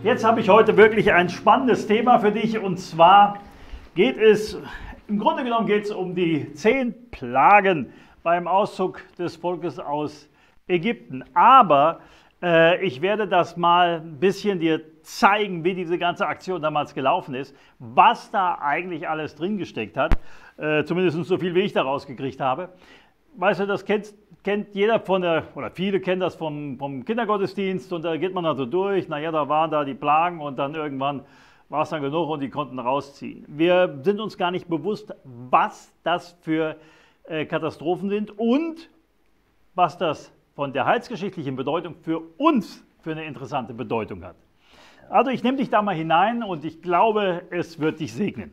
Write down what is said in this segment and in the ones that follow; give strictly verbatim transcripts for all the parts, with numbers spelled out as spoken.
Jetzt habe ich heute wirklich ein spannendes Thema für dich, und zwar geht es, im Grunde genommen geht es um die zehn Plagen beim Auszug des Volkes aus Ägypten. Aber äh, ich werde das mal ein bisschen dir zeigen, wie diese ganze Aktion damals gelaufen ist, was da eigentlich alles drin gesteckt hat, äh, zumindest so viel, wie ich da rausgekriegt habe. Weißt du, das kennt, kennt jeder von der, oder viele kennen das vom, vom Kindergottesdienst, und da geht man also durch, naja, da waren da die Plagen und dann irgendwann war es dann genug und die konnten rausziehen. Wir sind uns gar nicht bewusst, was das für äh, Katastrophen sind und was das von der heilsgeschichtlichen Bedeutung für uns für eine interessante Bedeutung hat. Also ich nehme dich da mal hinein und ich glaube, es wird dich segnen.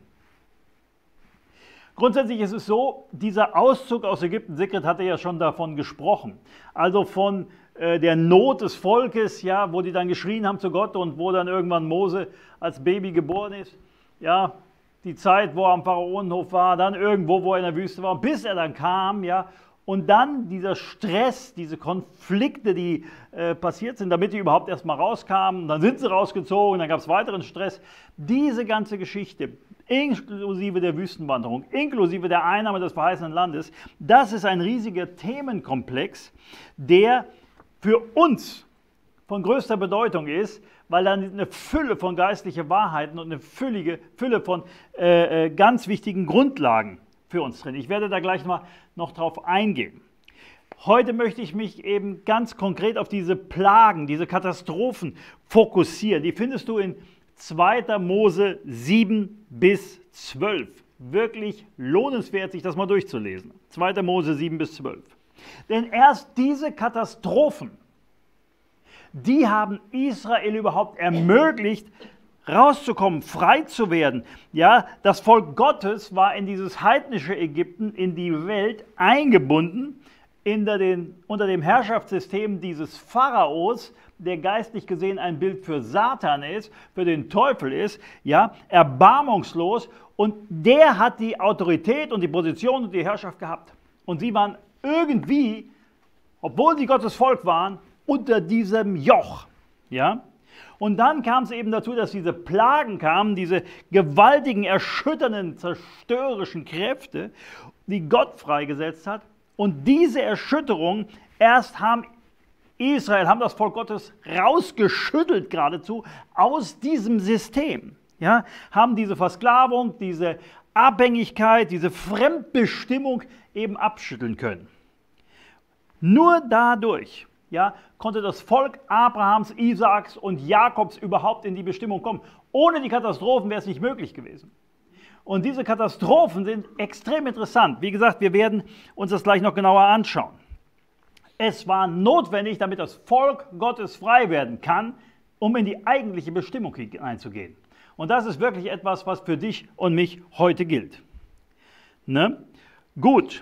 Grundsätzlich ist es so, dieser Auszug aus Ägypten, Sigrid hatte ja schon davon gesprochen, also von äh, der Not des Volkes, ja, wo die dann geschrien haben zu Gott und wo dann irgendwann Mose als Baby geboren ist, ja, die Zeit, wo er am Pharaonenhof war, dann irgendwo, wo er in der Wüste war, bis er dann kam, ja, und dann dieser Stress, diese Konflikte, die äh, passiert sind, damit die überhaupt erst mal rauskamen, dann sind sie rausgezogen, dann gab es weiteren Stress, diese ganze Geschichte, inklusive der Wüstenwanderung, inklusive der Einnahme des verheißenen Landes, das ist ein riesiger Themenkomplex, der für uns von größter Bedeutung ist, weil da eine Fülle von geistlichen Wahrheiten und eine füllige, Fülle von äh, äh, ganz wichtigen Grundlagen für uns drin. Ich werde da gleich mal noch drauf eingehen. Heute möchte ich mich eben ganz konkret auf diese Plagen, diese Katastrophen fokussieren. Die findest du in zweiter Mose sieben bis zwölf. Wirklich lohnenswert, sich das mal durchzulesen. zweiter Mose sieben bis zwölf. Denn erst diese Katastrophen, die haben Israel überhaupt ermöglicht, rauszukommen, frei zu werden. Ja, das Volk Gottes war in dieses heidnische Ägypten, in die Welt eingebunden, unter, den, unter dem Herrschaftssystem dieses Pharaos, der geistlich gesehen ein Bild für Satan ist, für den Teufel ist, ja, erbarmungslos, und der hat die Autorität und die Position und die Herrschaft gehabt. Und sie waren irgendwie, obwohl sie Gottes Volk waren, unter diesem Joch, ja. Und dann kam es eben dazu, dass diese Plagen kamen, diese gewaltigen, erschütternden, zerstörerischen Kräfte, die Gott freigesetzt hat. Und diese Erschütterung, erst haben Israel, haben das Volk Gottes rausgeschüttelt geradezu aus diesem System. Ja, haben diese Versklavung, diese Abhängigkeit, diese Fremdbestimmung eben abschütteln können. Nur dadurch, ja, konnte das Volk Abrahams, Isaaks und Jakobs überhaupt in die Bestimmung kommen. Ohne die Katastrophen wäre es nicht möglich gewesen. Und diese Katastrophen sind extrem interessant. Wie gesagt, wir werden uns das gleich noch genauer anschauen. Es war notwendig, damit das Volk Gottes frei werden kann, um in die eigentliche Bestimmung hineinzugehen. Und das ist wirklich etwas, was für dich und mich heute gilt. Ne? Gut.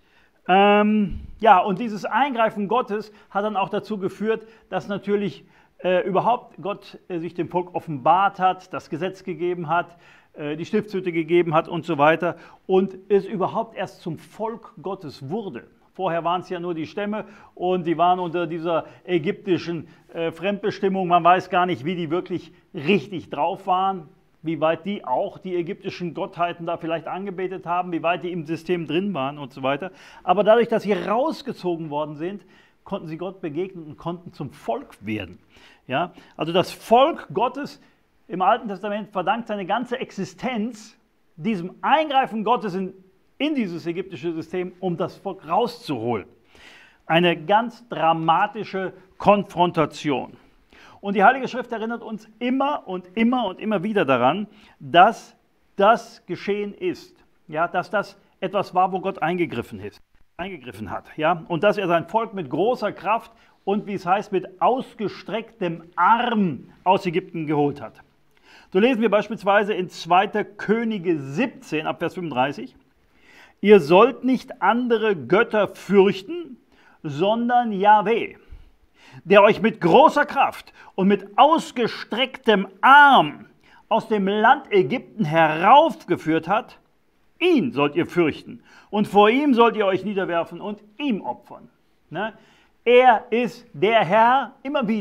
Ähm, ja, und dieses Eingreifen Gottes hat dann auch dazu geführt, dass natürlich äh, überhaupt Gott äh, sich dem Volk offenbart hat, das Gesetz gegeben hat, äh, die Stiftshütte gegeben hat und so weiter, und es überhaupt erst zum Volk Gottes wurde. Vorher waren es ja nur die Stämme und die waren unter dieser ägyptischen äh, Fremdbestimmung. Man weiß gar nicht, wie die wirklich richtig drauf waren, wie weit die auch die ägyptischen Gottheiten da vielleicht angebetet haben, wie weit die im System drin waren und so weiter. Aber dadurch, dass sie rausgezogen worden sind, konnten sie Gott begegnen und konnten zum Volk werden. Ja? Also das Volk Gottes im Alten Testament verdankt seine ganze Existenz diesem Eingreifen Gottes in, in dieses ägyptische System, um das Volk rauszuholen. Eine ganz dramatische Konfrontation. Und die Heilige Schrift erinnert uns immer und immer und immer wieder daran, dass das geschehen ist. Ja, dass das etwas war, wo Gott eingegriffen ist, eingegriffen hat. Ja, und dass er sein Volk mit großer Kraft und, wie es heißt, mit ausgestrecktem Arm aus Ägypten geholt hat. So lesen wir beispielsweise in zweiter Könige siebzehn, ab Vers fünfunddreißig. Ihr sollt nicht andere Götter fürchten, sondern Jahwe, der euch mit großer Kraft und mit ausgestrecktem Arm aus dem Land Ägypten heraufgeführt hat, ihn sollt ihr fürchten und vor ihm sollt ihr euch niederwerfen und ihm opfern. Ne? Er ist der Herr, immer wieder,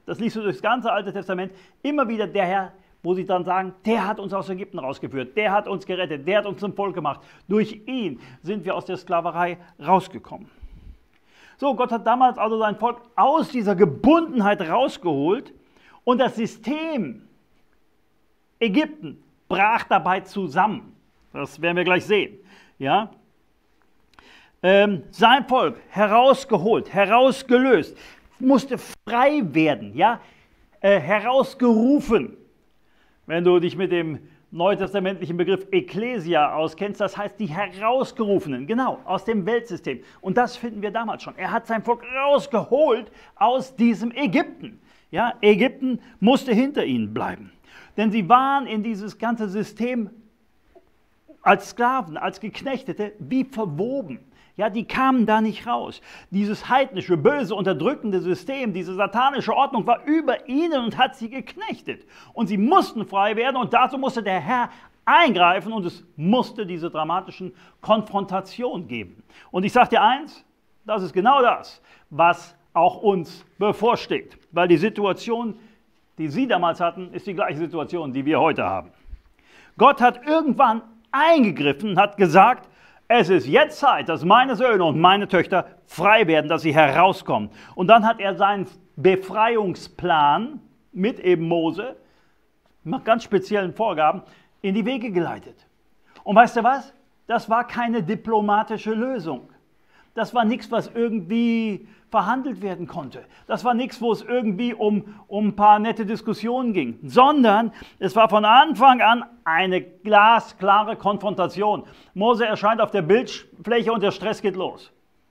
das liest du durch das ganze Alte Testament, immer wieder der Herr, wo sie dann sagen, der hat uns aus Ägypten rausgeführt, der hat uns gerettet, der hat uns zum Volk gemacht. Durch ihn sind wir aus der Sklaverei rausgekommen. So, Gott hat damals also sein Volk aus dieser Gebundenheit rausgeholt und das System Ägypten brach dabei zusammen. Das werden wir gleich sehen. Ja? Ähm, sein Volk herausgeholt, herausgelöst, musste frei werden, ja? äh, herausgerufen. Wenn du dich mit dem neutestamentlichen Begriff Ekklesia auskennst, das heißt die Herausgerufenen, genau, aus dem Weltsystem. Und das finden wir damals schon. Er hat sein Volk rausgeholt aus diesem Ägypten. Ja, Ägypten musste hinter ihnen bleiben. Denn sie waren in dieses ganze System als Sklaven, als Geknechtete, wie verwoben. Ja, die kamen da nicht raus. Dieses heidnische, böse, unterdrückende System, diese satanische Ordnung war über ihnen und hat sie geknechtet. Und sie mussten frei werden und dazu musste der Herr eingreifen und es musste diese dramatischen Konfrontationen geben. Und ich sage dir eins, das ist genau das, was auch uns bevorsteht. Weil die Situation, die sie damals hatten, ist die gleiche Situation, die wir heute haben. Gott hat irgendwann eingegriffen und hat gesagt, es ist jetzt Zeit, dass meine Söhne und meine Töchter frei werden, dass sie herauskommen. Und dann hat er seinen Befreiungsplan mit eben Mose, nach ganz speziellen Vorgaben, in die Wege geleitet. Und weißt du was? Das war keine diplomatische Lösung. Das war nichts, was irgendwie verhandelt werden konnte. Das war nichts, wo es irgendwie um, um ein paar nette Diskussionen ging, sondern es war von Anfang an eine glasklare Konfrontation. Mose erscheint auf der Bildfläche und der Stress geht los.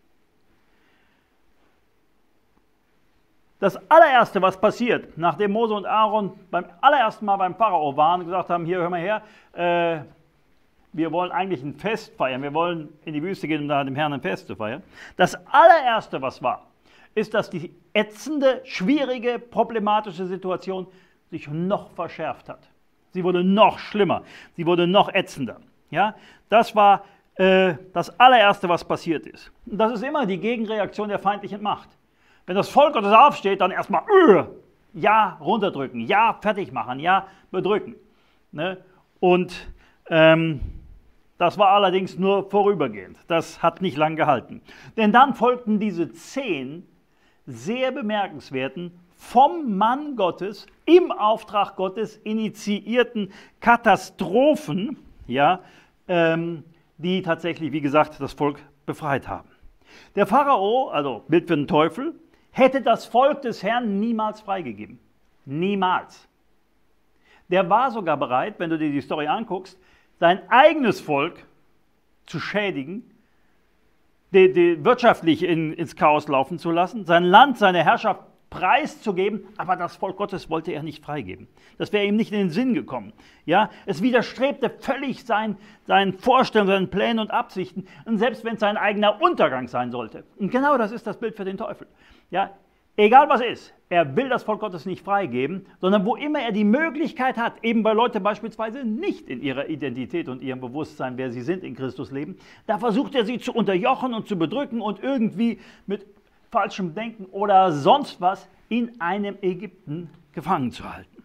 Das allererste, was passiert, nachdem Mose und Aaron beim allerersten Mal beim Pharao waren und gesagt haben, hier, hör mal her, äh, wir wollen eigentlich ein Fest feiern, wir wollen in die Wüste gehen, um da dem Herrn ein Fest zu feiern. Das allererste, was war, ist, dass die ätzende, schwierige, problematische Situation sich noch verschärft hat. Sie wurde noch schlimmer, sie wurde noch ätzender. Ja? Das war äh, das allererste, was passiert ist. Und das ist immer die Gegenreaktion der feindlichen Macht. Wenn das Volk Gottes aufsteht, dann erstmal äh, ja runterdrücken, ja fertig machen, ja bedrücken. Ne? Und ähm, das war allerdings nur vorübergehend. Das hat nicht lang gehalten. Denn dann folgten diese zehn sehr bemerkenswerten, vom Mann Gottes, im Auftrag Gottes initiierten Katastrophen, ja, ähm, die tatsächlich, wie gesagt, das Volk befreit haben. Der Pharao, also Bild für den Teufel, hätte das Volk des Herrn niemals freigegeben. Niemals. Der war sogar bereit, wenn du dir die Story anguckst, sein eigenes Volk zu schädigen, die, die wirtschaftlich in, ins Chaos laufen zu lassen, sein Land, seine Herrschaft preiszugeben, aber das Volk Gottes wollte er nicht freigeben. Das wäre ihm nicht in den Sinn gekommen. Ja? Es widerstrebte völlig sein, seinen Vorstellungen, seinen Plänen und Absichten, und selbst wenn es sein eigener Untergang sein sollte. Und genau das ist das Bild für den Teufel. Ja? Egal was ist, er will das Volk Gottes nicht freigeben, sondern wo immer er die Möglichkeit hat, eben bei Leuten beispielsweise nicht in ihrer Identität und ihrem Bewusstsein, wer sie sind, in Christus leben, da versucht er sie zu unterjochen und zu bedrücken und irgendwie mit falschem Denken oder sonst was in einem Ägypten gefangen zu halten.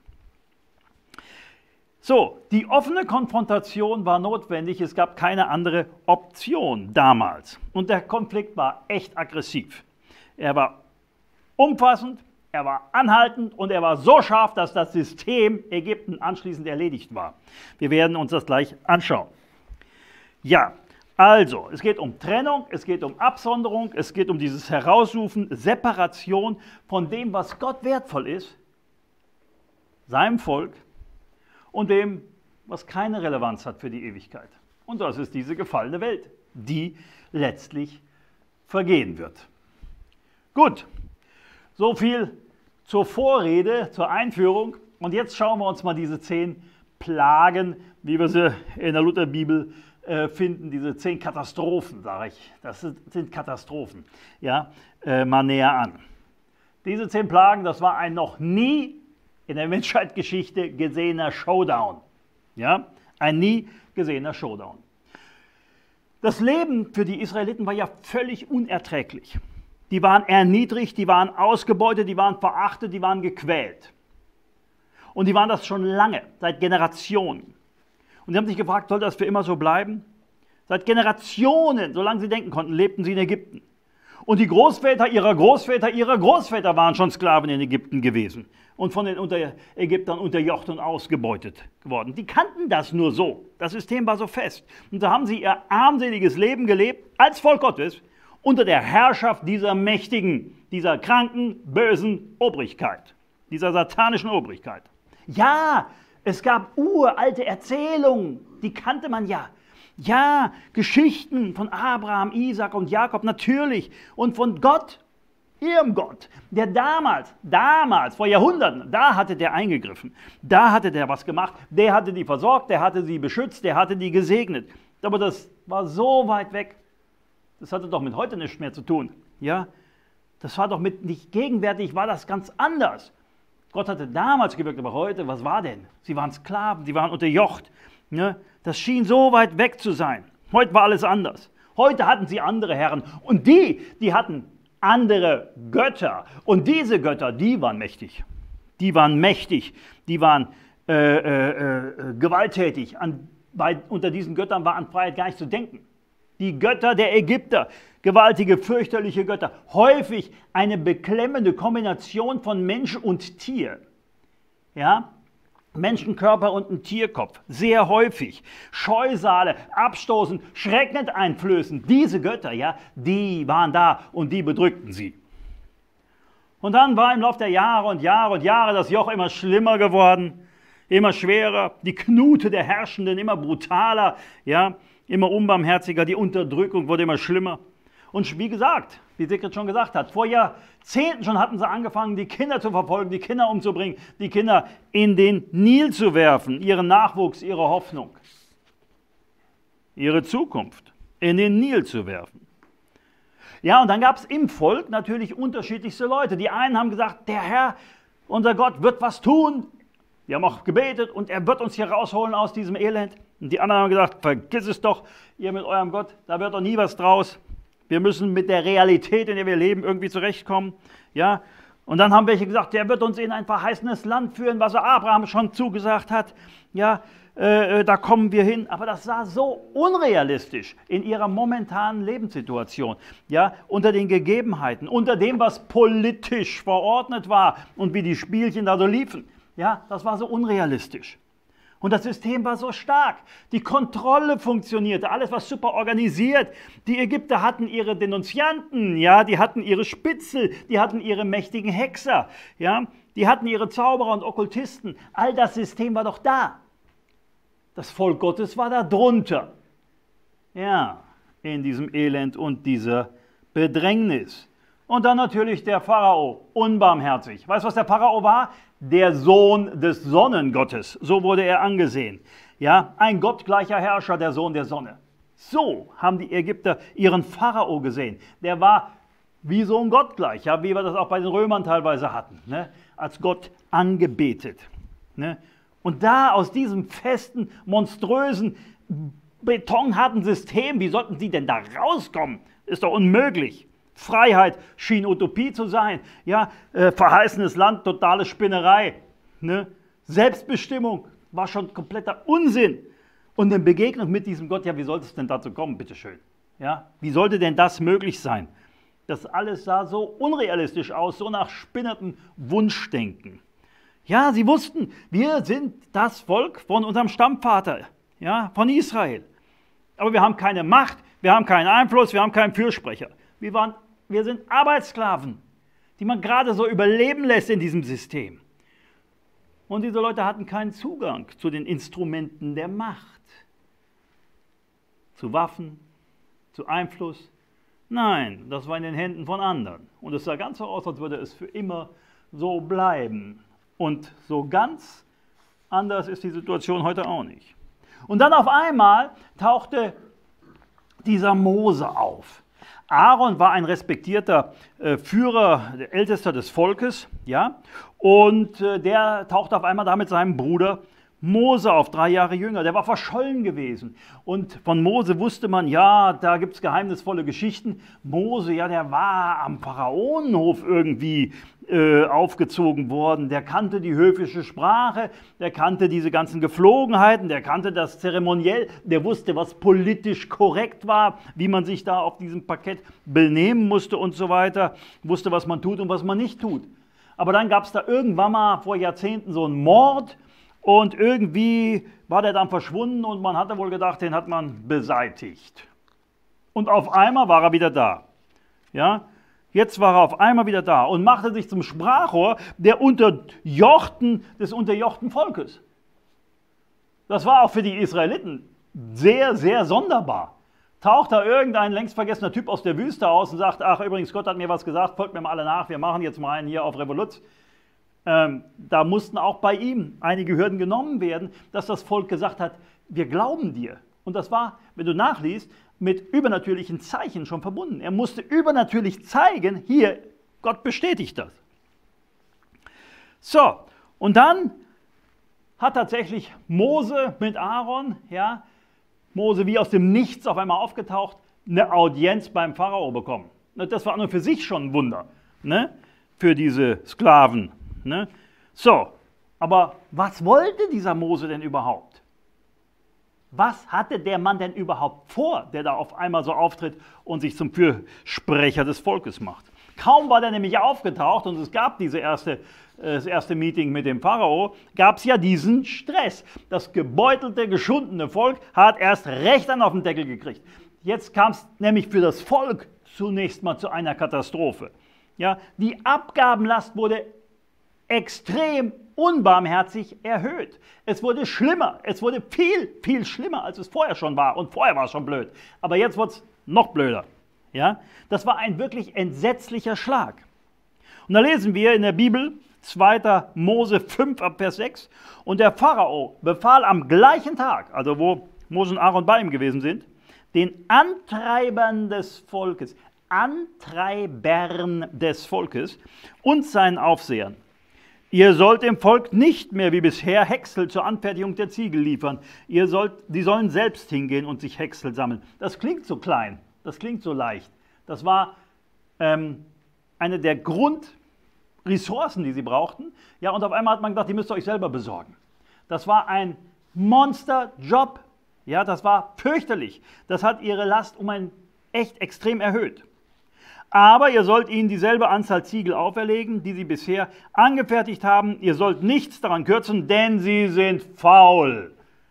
So, die offene Konfrontation war notwendig, es gab keine andere Option damals. Und der Konflikt war echt aggressiv. Er war umfassend, er war anhaltend und er war so scharf, dass das System Ägypten anschließend erledigt war. Wir werden uns das gleich anschauen. Ja, also, es geht um Trennung, es geht um Absonderung, es geht um dieses Herausrufen, Separation von dem, was Gott wertvoll ist, seinem Volk, und dem, was keine Relevanz hat für die Ewigkeit. Und das ist diese gefallene Welt, die letztlich vergehen wird. Gut. So viel zur Vorrede, zur Einführung. Und jetzt schauen wir uns mal diese zehn Plagen, wie wir sie in der Lutherbibel äh, finden, diese zehn Katastrophen, sage ich. Das sind, sind Katastrophen, ja, äh, mal näher an. Diese zehn Plagen, das war ein noch nie in der Menschheitsgeschichte gesehener Showdown. Ja, ein nie gesehener Showdown. Das Leben für die Israeliten war ja völlig unerträglich. die waren erniedrigt, die waren ausgebeutet, die waren verachtet, die waren gequält. Und die waren das schon lange, seit Generationen. Und sie haben sich gefragt, soll das für immer so bleiben? Seit Generationen, solange sie denken konnten, lebten sie in Ägypten. Und die Großväter ihrer Großväter ihrer Großväter waren schon Sklaven in Ägypten gewesen und von den unter Ägyptern unterjocht und ausgebeutet geworden. Die kannten das nur so. Das System war so fest. Und so haben sie ihr armseliges Leben gelebt, als Volk Gottes, unter der Herrschaft dieser mächtigen, dieser kranken, bösen Obrigkeit, dieser satanischen Obrigkeit. Ja, es gab uralte Erzählungen, die kannte man ja. Ja, Geschichten von Abraham, Isaak und Jakob natürlich und von Gott, ihrem Gott, der damals, damals, vor Jahrhunderten, da hatte der eingegriffen, da hatte der was gemacht, der hatte die versorgt, der hatte sie beschützt, der hatte die gesegnet. Aber das war so weit weg, das hatte doch mit heute nichts mehr zu tun. Ja, das war doch mit nicht gegenwärtig, war das ganz anders. Gott hatte damals gewirkt, aber heute, was war denn? Sie waren Sklaven, sie waren unterjocht. Ne? Das schien so weit weg zu sein. Heute war alles anders. Heute hatten sie andere Herren und die, die hatten andere Götter. Und diese Götter, die waren mächtig. Die waren mächtig, die waren äh, äh, äh, gewalttätig. An, bei, unter diesen Göttern war an Freiheit gar nicht zu denken. Die Götter der Ägypter, gewaltige, fürchterliche Götter. Häufig eine beklemmende Kombination von Mensch und Tier. Ja? Menschenkörper und ein Tierkopf, sehr häufig. Scheusale, abstoßend, schreckend einflößend. Diese Götter, ja, die waren da und die bedrückten sie. Und dann war im Laufe der Jahre und Jahre und Jahre das Joch immer schlimmer geworden, immer schwerer, die Knute der Herrschenden immer brutaler, ja, immer unbarmherziger, die Unterdrückung wurde immer schlimmer. Und wie gesagt, wie Sigrid schon gesagt hat, vor Jahrzehnten schon hatten sie angefangen, die Kinder zu verfolgen, die Kinder umzubringen, die Kinder in den Nil zu werfen, ihren Nachwuchs, ihre Hoffnung, ihre Zukunft in den Nil zu werfen. Ja, und dann gab es im Volk natürlich unterschiedlichste Leute. Die einen haben gesagt, der Herr, unser Gott, wird was tun. Die haben auch gebetet und er wird uns hier rausholen aus diesem Elend. Und die anderen haben gesagt, vergiss es doch, ihr mit eurem Gott, da wird doch nie was draus. Wir müssen mit der Realität, in der wir leben, irgendwie zurechtkommen. Ja? Und dann haben welche gesagt, der wird uns in ein verheißenes Land führen, was Abraham schon zugesagt hat. Ja, äh, da kommen wir hin. Aber das war so unrealistisch in ihrer momentanen Lebenssituation. Ja, unter den Gegebenheiten, unter dem, was politisch verordnet war und wie die Spielchen da so liefen. Ja, das war so unrealistisch. Und das System war so stark. Die Kontrolle funktionierte, alles war super organisiert. Die Ägypter hatten ihre Denunzianten, ja, die hatten ihre Spitzel, die hatten ihre mächtigen Hexer, ja, die hatten ihre Zauberer und Okkultisten. All das System war doch da. Das Volk Gottes war da drunter. Ja, in diesem Elend und dieser Bedrängnis. Und dann natürlich der Pharao, unbarmherzig. Weißt du, was der Pharao war? Der Sohn des Sonnengottes, so wurde er angesehen. Ja, ein gottgleicher Herrscher, der Sohn der Sonne. So haben die Ägypter ihren Pharao gesehen. Der war wie so ein Gottgleich, ja, wie wir das auch bei den Römern teilweise hatten, ne? Als Gott angebetet. Ne? Und da aus diesem festen, monströsen, betonharten System, wie sollten sie denn da rauskommen? Ist doch unmöglich. Freiheit schien Utopie zu sein, ja, äh, verheißenes Land, totale Spinnerei, ne? Selbstbestimmung war schon kompletter Unsinn. Und in Begegnung mit diesem Gott, ja, wie sollte es denn dazu kommen, bitteschön? Ja, wie sollte denn das möglich sein? Das alles sah so unrealistisch aus, so nach spinnertem Wunschdenken. Ja, sie wussten, wir sind das Volk von unserem Stammvater, ja, von Israel. Aber wir haben keine Macht, wir haben keinen Einfluss, wir haben keinen Fürsprecher. Wir waren Wir sind Arbeitssklaven, die man gerade so überleben lässt in diesem System. Und diese Leute hatten keinen Zugang zu den Instrumenten der Macht, zu Waffen, zu Einfluss. Nein, das war in den Händen von anderen. Und es sah ganz so aus, als würde es für immer so bleiben. Und so ganz anders ist die Situation heute auch nicht. Und dann auf einmal tauchte dieser Mose auf. Aaron war ein respektierter äh, Führer, der Ältester des Volkes, ja, und äh, der taucht auf einmal da mit seinem Bruder Mose auf, drei Jahre jünger, der war verschollen gewesen. Und von Mose wusste man, ja, da gibt es geheimnisvolle Geschichten. Mose, ja, der war am Pharaonenhof irgendwie äh, aufgezogen worden. Der kannte die höfische Sprache, der kannte diese ganzen Geflogenheiten, der kannte das Zeremoniell, der wusste, was politisch korrekt war, wie man sich da auf diesem Parkett benehmen musste und so weiter, wusste, was man tut und was man nicht tut. Aber dann gab es da irgendwann mal vor Jahrzehnten so einen Mord, und irgendwie war der dann verschwunden und man hatte wohl gedacht, den hat man beseitigt. Und auf einmal war er wieder da. Ja? Jetzt war er auf einmal wieder da und machte sich zum Sprachrohr der Unterjochten, des unterjochten Volkes. Das war auch für die Israeliten sehr, sehr sonderbar. Taucht da irgendein längst vergessener Typ aus der Wüste aus und sagt, ach übrigens, Gott hat mir was gesagt, folgt mir mal alle nach, wir machen jetzt mal einen hier auf Revoluz. Ähm, da mussten auch bei ihm einige Hürden genommen werden, dass das Volk gesagt hat, wir glauben dir. Und das war, wenn du nachliest, mit übernatürlichen Zeichen schon verbunden. Er musste übernatürlich zeigen, hier, Gott bestätigt das. So, und dann hat tatsächlich Mose mit Aaron, ja, Mose wie aus dem Nichts auf einmal aufgetaucht, eine Audienz beim Pharao bekommen. Das war nur für sich schon ein Wunder, ne, für diese Sklaven. Ne? So, aber was wollte dieser Mose denn überhaupt? Was hatte der Mann denn überhaupt vor, der da auf einmal so auftritt und sich zum Fürsprecher des Volkes macht? Kaum war der nämlich aufgetaucht und es gab diese erste, das erste Meeting mit dem Pharao, gab es ja diesen Stress. Das gebeutelte, geschundene Volk hat erst recht an auf den Deckel gekriegt. Jetzt kam es nämlich für das Volk zunächst mal zu einer Katastrophe. Ja, die Abgabenlast wurde extrem unbarmherzig erhöht. Es wurde schlimmer, es wurde viel, viel schlimmer, als es vorher schon war. Und vorher war es schon blöd. Aber jetzt wird es noch blöder. Ja? Das war ein wirklich entsetzlicher Schlag. Und da lesen wir in der Bibel, zweiter Mose fünf, ab Vers sechs, und der Pharao befahl am gleichen Tag, also wo Mose und Aaron bei ihm gewesen sind, den Antreibern des Volkes, Antreibern des Volkes und seinen Aufsehern: Ihr sollt dem Volk nicht mehr wie bisher Häcksel zur Anfertigung der Ziegel liefern. Ihr sollt, die sollen selbst hingehen und sich Häcksel sammeln. Das klingt so klein, das klingt so leicht. Das war ähm, eine der Grundressourcen, die sie brauchten. Ja, und auf einmal hat man gedacht, die müsst ihr euch selber besorgen. Das war ein Monsterjob. Ja, das war fürchterlich. Das hat ihre Last um ein echt extrem erhöht. Aber ihr sollt ihnen dieselbe Anzahl Ziegel auferlegen, die sie bisher angefertigt haben. Ihr sollt nichts daran kürzen, denn sie sind faul.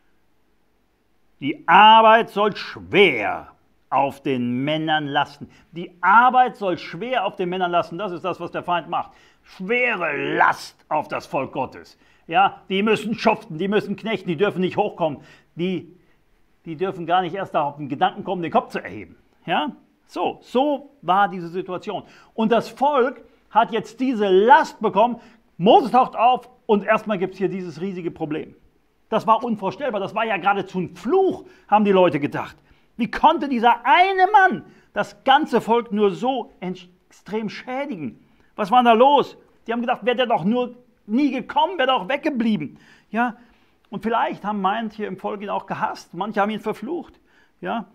Die Arbeit soll schwer auf den Männern lasten. Die Arbeit soll schwer auf den Männern lasten. Das ist das, was der Feind macht. Schwere Last auf das Volk Gottes. Ja, die müssen schuften, die müssen knechten, die dürfen nicht hochkommen. Die, die dürfen gar nicht erst auf den Gedanken kommen, den Kopf zu erheben. Ja? So, so war diese Situation. Und das Volk hat jetzt diese Last bekommen. Mose taucht auf und erstmal gibt es hier dieses riesige Problem. Das war unvorstellbar, das war ja geradezu ein Fluch, haben die Leute gedacht. Wie konnte dieser eine Mann das ganze Volk nur so extrem schädigen? Was war da los? Die haben gedacht, wäre der doch nur nie gekommen, wäre doch weggeblieben. Ja? Und vielleicht haben manche im Volk ihn auch gehasst, manche haben ihn verflucht. Ja?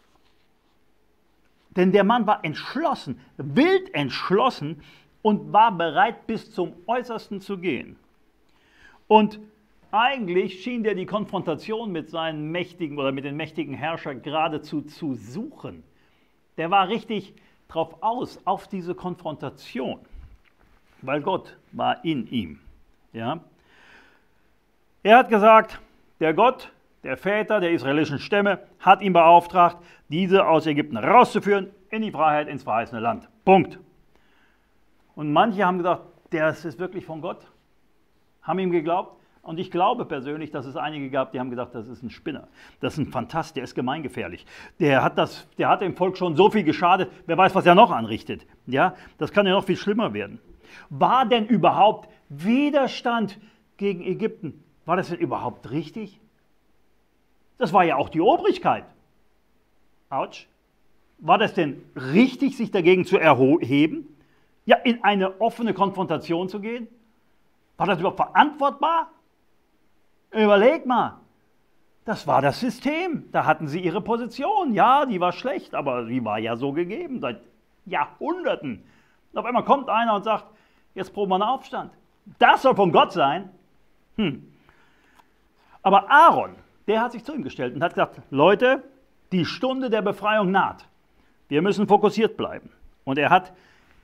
Denn der Mann war entschlossen, wild entschlossen und war bereit, bis zum Äußersten zu gehen. Und eigentlich schien der die Konfrontation mit seinen mächtigen oder mit den mächtigen Herrschern geradezu zu suchen. Der war richtig drauf aus, auf diese Konfrontation, weil Gott war in ihm. Ja? Er hat gesagt, der Gott der Väter der israelischen Stämme hat ihn beauftragt, diese aus Ägypten rauszuführen in die Freiheit, ins verheißene Land. Punkt. Und manche haben gesagt, das ist wirklich von Gott, haben ihm geglaubt. Und ich glaube persönlich, dass es einige gab, die haben gedacht, das ist ein Spinner, das ist ein Phantast, der ist gemeingefährlich. Der hat, das, der hat dem Volk schon so viel geschadet, wer weiß, was er noch anrichtet. Ja, das kann ja noch viel schlimmer werden. War denn überhaupt Widerstand gegen Ägypten, war das denn überhaupt richtig? Das war ja auch die Obrigkeit. Autsch. War das denn richtig, sich dagegen zu erheben? Ja, in eine offene Konfrontation zu gehen? War das überhaupt verantwortbar? Überleg mal, das war das System. Da hatten sie ihre Position. Ja, die war schlecht, aber die war ja so gegeben seit Jahrhunderten. Und auf einmal kommt einer und sagt, jetzt proben wir einen Aufstand. Das soll von Gott sein. Hm. Aber Aaron, der hat sich zu ihm gestellt und hat gesagt, Leute, die Stunde der Befreiung naht. Wir müssen fokussiert bleiben. Und er hat,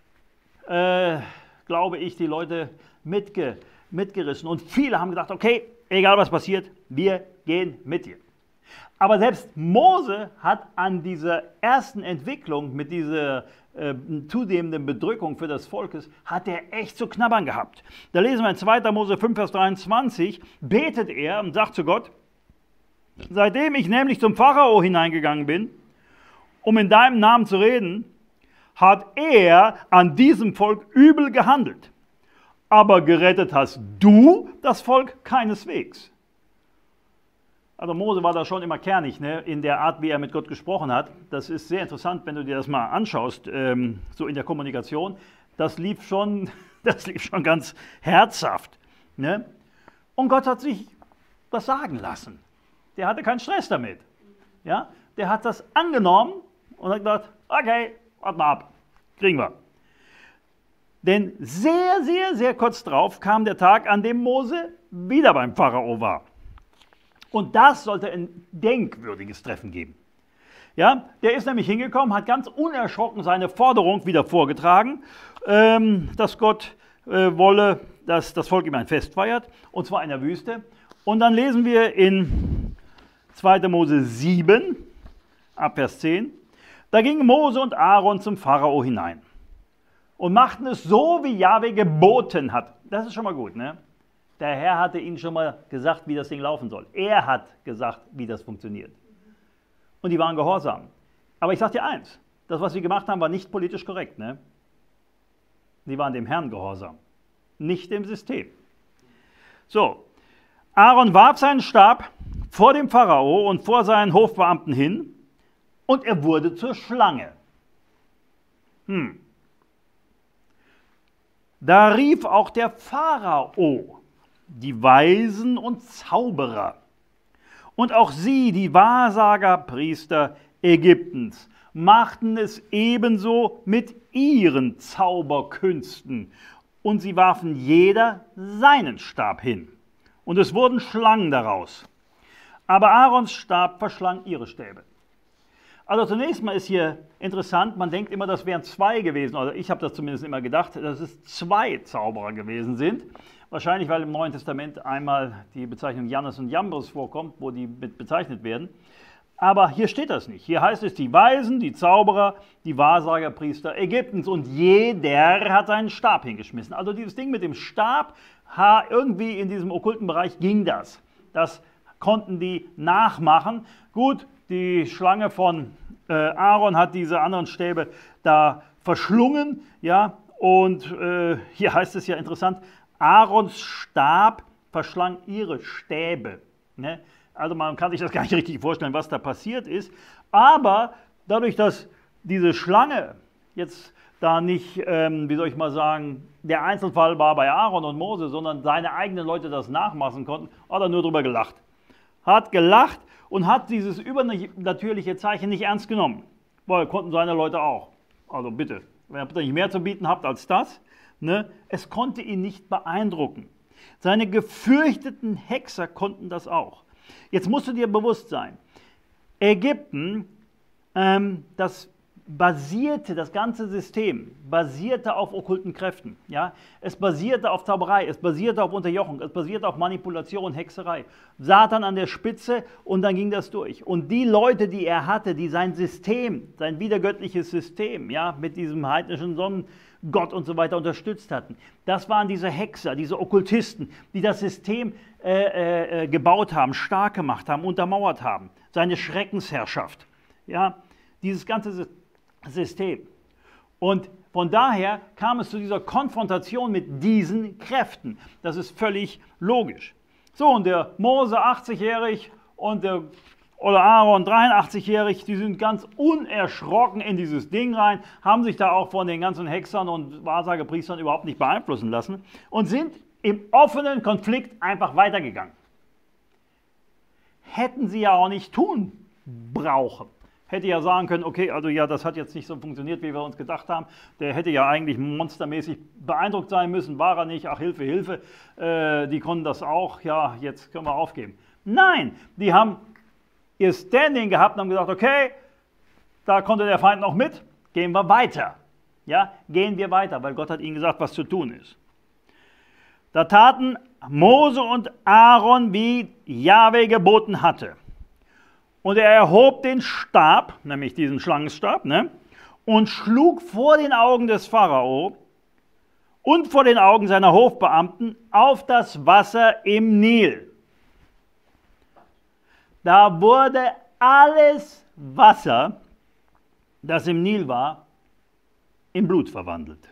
äh, glaube ich, die Leute mitge mitgerissen. Und viele haben gedacht, okay, egal was passiert, wir gehen mit dir. Aber selbst Mose hat an dieser ersten Entwicklung mit dieser äh, zunehmenden Bedrückung für das Volkes, hat er echt zu knabbern gehabt. Da lesen wir in zweiter Mose fünf, Vers dreiundzwanzig, betet er und sagt zu Gott, seitdem ich nämlich zum Pharao hineingegangen bin, um in deinem Namen zu reden, hat er an diesem Volk übel gehandelt. Aber gerettet hast du das Volk keineswegs. Also Mose war da schon immer kernig, ne, in der Art, wie er mit Gott gesprochen hat. Das ist sehr interessant, wenn du dir das mal anschaust, ähm, so in der Kommunikation. Das lief schon, das lief schon ganz herzhaft. Ne? Und Gott hat sich das sagen lassen. Der hatte keinen Stress damit. Ja? Der hat das angenommen und hat gesagt, okay, warte mal ab, kriegen wir. Denn sehr, sehr, sehr kurz drauf kam der Tag, an dem Mose wieder beim Pharao war. Und das sollte ein denkwürdiges Treffen geben. Ja, der ist nämlich hingekommen, hat ganz unerschrocken seine Forderung wieder vorgetragen, ähm, dass Gott äh, wolle, dass das Volk ihm ein Fest feiert, und zwar in der Wüste. Und dann lesen wir in zweiter Mose sieben, ab Vers zehn, da gingen Mose und Aaron zum Pharao hinein und machten es so, wie Jahwe geboten hat. Das ist schon mal gut, ne? Der Herr hatte ihnen schon mal gesagt, wie das Ding laufen soll. Er hat gesagt, wie das funktioniert. Und die waren gehorsam. Aber ich sage dir eins, das, was sie gemacht haben, war nicht politisch korrekt. Ne? Sie waren dem Herrn gehorsam, nicht dem System. So, Aaron warf seinen Stab vor dem Pharao und vor seinen Hofbeamten hin und er wurde zur Schlange. Hm. Da rief auch der Pharao die Weisen und Zauberer und auch sie, die Wahrsagerpriester Ägyptens, machten es ebenso mit ihren Zauberkünsten und sie warfen jeder seinen Stab hin und es wurden Schlangen daraus. Aber Aarons Stab verschlang ihre Stäbe. Also zunächst mal ist hier interessant, man denkt immer, das wären zwei gewesen, oder ich habe das zumindest immer gedacht, dass es zwei Zauberer gewesen sind. Wahrscheinlich, weil im Neuen Testament einmal die Bezeichnung Jannes und Jambres vorkommt, wo die mit bezeichnet werden. Aber hier steht das nicht. Hier heißt es die Weisen, die Zauberer, die Wahrsagerpriester Ägyptens und jeder hat seinen Stab hingeschmissen. Also dieses Ding mit dem Stab, irgendwie in diesem okkulten Bereich ging das. Das konnten die nachmachen. Gut, die Schlange von äh, Aaron hat diese anderen Stäbe da verschlungen. Ja, und äh, hier heißt es ja interessant, Aarons Stab verschlang ihre Stäbe. Ne? Also man kann sich das gar nicht richtig vorstellen, was da passiert ist. Aber dadurch, dass diese Schlange jetzt da nicht, ähm, wie soll ich mal sagen, der Einzelfall war bei Aaron und Mose, sondern seine eigenen Leute das nachmachen konnten, hat er nur drüber gelacht. Hat gelacht und hat dieses übernatürliche Zeichen nicht ernst genommen. Weil konnten seine Leute auch. Also bitte, wenn ihr nicht mehr zu bieten habt als das, ne? Es konnte ihn nicht beeindrucken. Seine gefürchteten Hexer konnten das auch. Jetzt musst du dir bewusst sein, Ägypten, ähm, das basierte, das ganze System basierte auf okkulten Kräften. Ja? Es basierte auf Zauberei, es basierte auf Unterjochung, es basierte auf Manipulation, Hexerei. Satan an der Spitze und dann ging das durch. Und die Leute, die er hatte, die sein System, sein wiedergöttliches System, ja, mit diesem heidnischen Sonnengott und so weiter unterstützt hatten, das waren diese Hexer, diese Okkultisten, die das System äh, äh, gebaut haben, stark gemacht haben, untermauert haben. Seine Schreckensherrschaft. Ja? Dieses ganze System. System. Und von daher kam es zu dieser Konfrontation mit diesen Kräften. Das ist völlig logisch. So, und der Mose achtzigjährig und der oder Aaron dreiundachtzig-jährig, die sind ganz unerschrocken in dieses Ding rein, haben sich da auch von den ganzen Hexern und Wahrsagepriestern überhaupt nicht beeinflussen lassen und sind im offenen Konflikt einfach weitergegangen. hätten sie ja auch nicht tun brauchen. Hätte ja sagen können, okay, also ja, das hat jetzt nicht so funktioniert, wie wir uns gedacht haben. Der hätte ja eigentlich monstermäßig beeindruckt sein müssen, war er nicht, ach Hilfe, Hilfe, äh, die konnten das auch, ja, jetzt können wir aufgeben. Nein, die haben ihr Standing gehabt und haben gesagt, okay, da konnte der Feind noch mit, gehen wir weiter. Ja, gehen wir weiter, weil Gott hat ihnen gesagt, was zu tun ist. Da taten Mose und Aaron, wie Jahwe geboten hatte. Und er erhob den Stab, nämlich diesen Schlangenstab, ne, und schlug vor den Augen des Pharao und vor den Augen seiner Hofbeamten auf das Wasser im Nil. Da wurde alles Wasser, das im Nil war, in Blut verwandelt.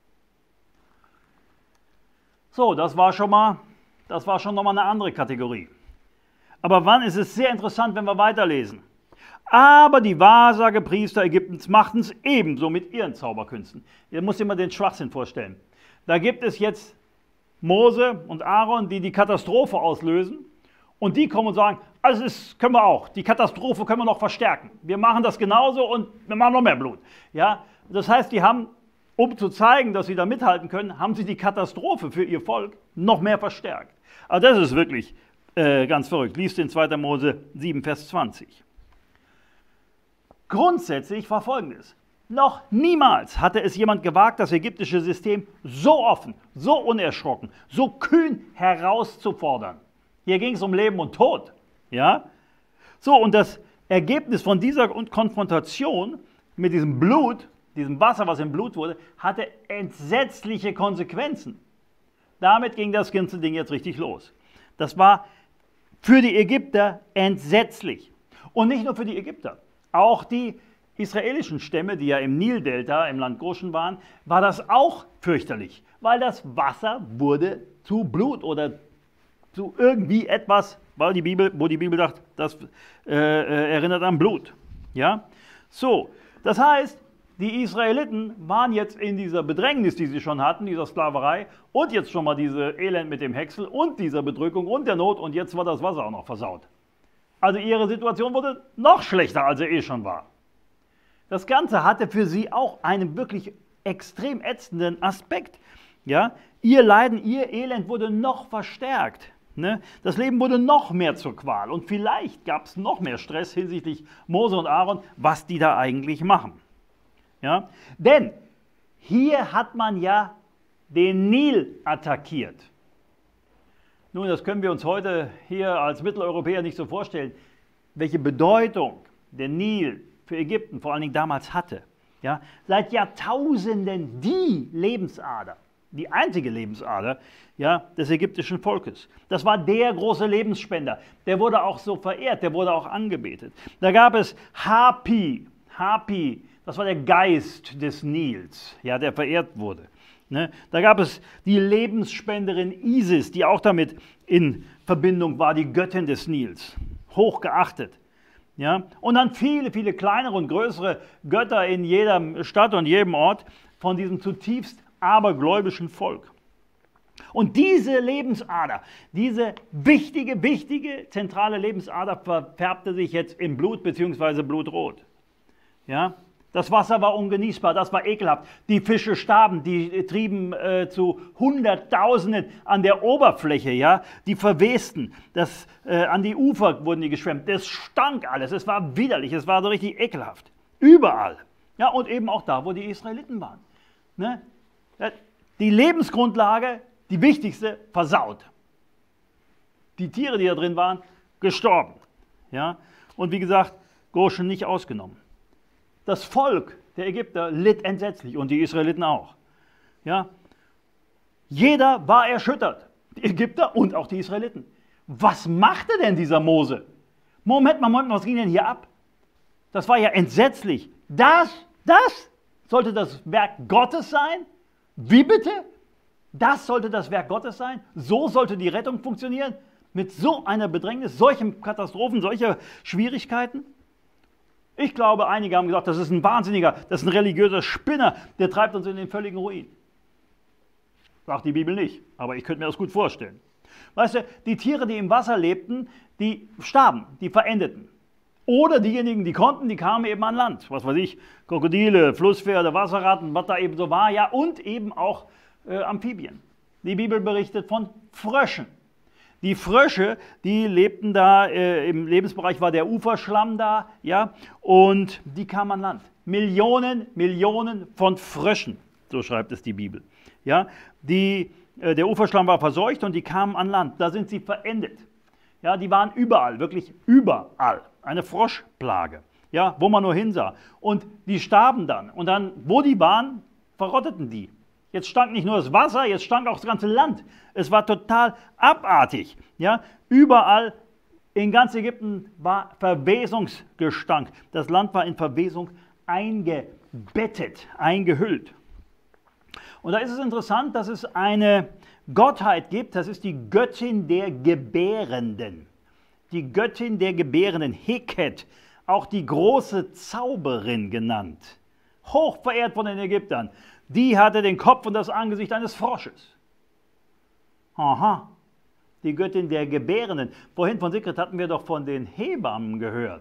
So, das war schon mal, das war schon nochmal eine andere Kategorie. Aber wann ist es sehr interessant, wenn wir weiterlesen. Aber die Wahrsagepriester Ägyptens machten es ebenso mit ihren Zauberkünsten. Ihr müsst dir mal den Schwachsinn vorstellen. Da gibt es jetzt Mose und Aaron, die die Katastrophe auslösen. Und die kommen und sagen, also das können wir auch, die Katastrophe können wir noch verstärken. Wir machen das genauso und wir machen noch mehr Blut. Ja? Das heißt, die haben, um zu zeigen, dass sie da mithalten können, haben sie die Katastrophe für ihr Volk noch mehr verstärkt. Also das ist wirklich äh, ganz verrückt. Liest in zweiter Mose sieben, Vers zwanzig. Grundsätzlich war Folgendes. Noch niemals hatte es jemand gewagt, das ägyptische System so offen, so unerschrocken, so kühn herauszufordern. Hier ging es um Leben und Tod. Ja? So, und das Ergebnis von dieser Konfrontation mit diesem Blut, diesem Wasser, was im Blut wurde, hatte entsetzliche Konsequenzen. Damit ging das ganze Ding jetzt richtig los. Das war für die Ägypter entsetzlich. Und nicht nur für die Ägypter, auch die israelischen Stämme, die ja im Nildelta, im Land Goshen waren, war das auch fürchterlich, weil das Wasser wurde zu Blut oder zu irgendwie etwas, weil die Bibel, wo die Bibel sagt, das äh, äh, erinnert an Blut. Ja? So, das heißt, die Israeliten waren jetzt in dieser Bedrängnis, die sie schon hatten, dieser Sklaverei und jetzt schon mal diese Elend mit dem Häcksel und dieser Bedrückung und der Not und jetzt war das Wasser auch noch versaut. Also ihre Situation wurde noch schlechter, als sie eh schon war. Das Ganze hatte für sie auch einen wirklich extrem ätzenden Aspekt. Ja? Ihr Leiden, ihr Elend wurde noch verstärkt. Ne? Das Leben wurde noch mehr zur Qual und vielleicht gab es noch mehr Stress hinsichtlich Mose und Aaron, was die da eigentlich machen. Ja? Denn hier hat man ja den Nil attackiert. Nun, das können wir uns heute hier als Mitteleuropäer nicht so vorstellen, welche Bedeutung der Nil für Ägypten vor allen Dingen damals hatte. Ja? Seit Jahrtausenden die Lebensader, die einzige Lebensader, ja, des ägyptischen Volkes. Das war der große Lebensspender. Der wurde auch so verehrt, der wurde auch angebetet. Da gab es Hapi, Hapi, das war der Geist des Nils, ja, der verehrt wurde. Ne? Da gab es die Lebensspenderin Isis, die auch damit in Verbindung war, die Göttin des Nils, hochgeachtet. Ja? Und dann viele, viele kleinere und größere Götter in jeder Stadt und jedem Ort von diesem zutiefst abergläubischen Volk. Und diese Lebensader, diese wichtige, wichtige, zentrale Lebensader verfärbte sich jetzt in Blut bzw. Blutrot. Ja? Das Wasser war ungenießbar, das war ekelhaft. Die Fische starben, die trieben äh, zu Hunderttausenden an der Oberfläche, ja? Die verwesten, das, äh, an die Ufer wurden die geschwemmt. Es stank alles, es war widerlich, es war so richtig ekelhaft. Überall. Ja, und eben auch da, wo die Israeliten waren. Ne? Die Lebensgrundlage, die wichtigste, versaut. Die Tiere, die da drin waren, gestorben. Ja? Und wie gesagt, Goshen nicht ausgenommen. Das Volk der Ägypter litt entsetzlich und die Israeliten auch. Ja? Jeder war erschüttert, die Ägypter und auch die Israeliten. Was machte denn dieser Mose? Moment mal, Moment mal, was ging denn hier ab? Das war ja entsetzlich. Das, das sollte das Werk Gottes sein? Wie bitte? Das sollte das Werk Gottes sein? So sollte die Rettung funktionieren? Mit so einer Bedrängnis, solchen Katastrophen, solcher Schwierigkeiten? Ich glaube, einige haben gesagt, das ist ein Wahnsinniger, das ist ein religiöser Spinner, der treibt uns in den völligen Ruin. Sagt die Bibel nicht, aber ich könnte mir das gut vorstellen. Weißt du, die Tiere, die im Wasser lebten, die starben, die verendeten. Oder diejenigen, die konnten, die kamen eben an Land. Was weiß ich, Krokodile, Flusspferde, Wasserratten, was da eben so war. Ja, und eben auch äh, Amphibien. Die Bibel berichtet von Fröschen. Die Frösche, die lebten da, äh, im Lebensbereich war der Uferschlamm da, ja, und die kamen an Land. Millionen, Millionen von Fröschen, so schreibt es die Bibel. Ja, die, äh, der Uferschlamm war verseucht und die kamen an Land. Da sind sie verendet. Ja, die waren überall, wirklich überall. Eine Froschplage, ja, wo man nur hinsah. Und die starben dann. Und dann, wo die waren, verrotteten die. Jetzt stank nicht nur das Wasser, jetzt stank auch das ganze Land. Es war total abartig. Ja, überall in ganz Ägypten war Verwesungsgestank. Das Land war in Verwesung eingebettet, eingehüllt. Und da ist es interessant, dass es eine Gottheit gibt, das ist die Göttin der Gebärenden. Die Göttin der Gebärenden, Heket, auch die große Zauberin genannt, hoch verehrt von den Ägyptern. Die hatte den Kopf und das Angesicht eines Frosches. Aha, die Göttin der Gebärenden. Vorhin von Sigrid hatten wir doch von den Hebammen gehört.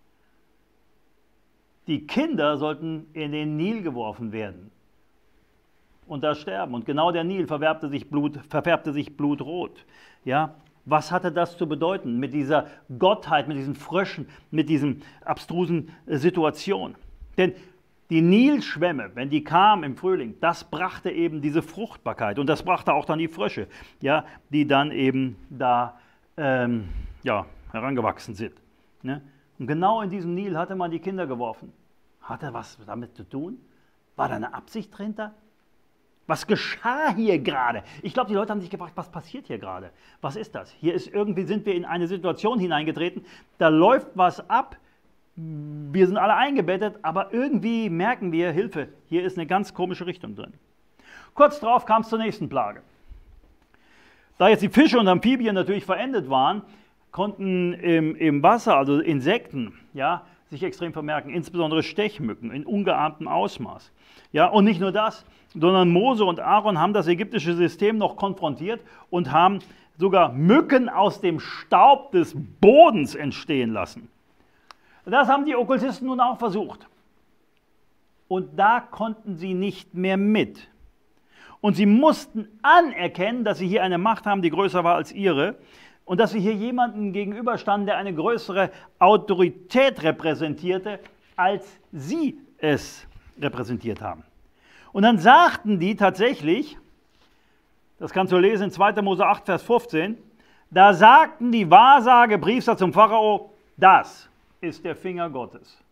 Die Kinder sollten in den Nil geworfen werden und da sterben. Und genau der Nil verfärbte sich, Blut, verfärbte sich blutrot. Ja, was hatte das zu bedeuten mit dieser Gottheit, mit diesen Fröschen, mit diesen abstrusen äh, Situationen? Denn die Nilschwämme, wenn die kamen im Frühling, das brachte eben diese Fruchtbarkeit und das brachte auch dann die Frösche, ja, die dann eben da ähm, ja, herangewachsen sind. Ne? Und genau in diesem Nil hatte man die Kinder geworfen. Hatte was damit zu tun? War da eine Absicht dahinter? Was geschah hier gerade? Ich glaube, die Leute haben sich gefragt, was passiert hier gerade? Was ist das? Hier ist irgendwie, sind wir in eine Situation hineingetreten, da läuft was ab, wir sind alle eingebettet, aber irgendwie merken wir, Hilfe, hier ist eine ganz komische Richtung drin. Kurz darauf kam es zur nächsten Plage. Da jetzt die Fische und Amphibien natürlich verendet waren, konnten im, im Wasser, also Insekten, ja, sich extrem vermerken, insbesondere Stechmücken in ungeahntem Ausmaß. Ja, und nicht nur das, sondern Mose und Aaron haben das ägyptische System noch konfrontiert und haben sogar Mücken aus dem Staub des Bodens entstehen lassen. Das haben die Okkultisten nun auch versucht. Und da konnten sie nicht mehr mit. Und sie mussten anerkennen, dass sie hier eine Macht haben, die größer war als ihre. Und dass sie hier jemanden gegenüberstanden, der eine größere Autorität repräsentierte, als sie es repräsentiert haben. Und dann sagten die tatsächlich, das kannst du lesen in zweiter Mose acht, Vers fünfzehn, da sagten die Wahrsagepriester zum Pharao, das ist der Finger Gottes.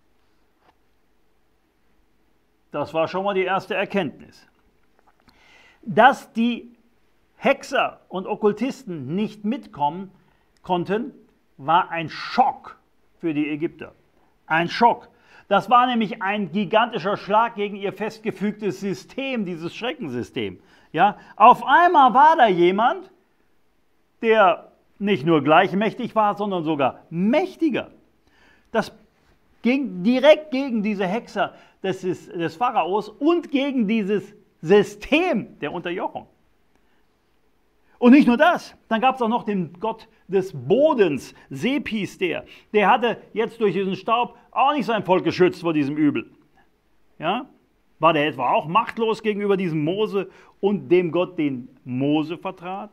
Das war schon mal die erste Erkenntnis. Dass die Hexer und Okkultisten nicht mitkommen konnten, war ein Schock für die Ägypter. Ein Schock. Das war nämlich ein gigantischer Schlag gegen ihr festgefügtes System, dieses Schreckensystem. Ja? Auf einmal war da jemand, der nicht nur gleichmächtig war, sondern sogar mächtiger. Das ging direkt gegen diese Hexer des, des Pharaos und gegen dieses System der Unterjochung. Und nicht nur das, dann gab es auch noch den Gott des Bodens, Sep hieß der. Der hatte jetzt durch diesen Staub auch nicht sein Volk geschützt vor diesem Übel. Ja? War der etwa auch machtlos gegenüber diesem Mose und dem Gott, den Mose vertrat?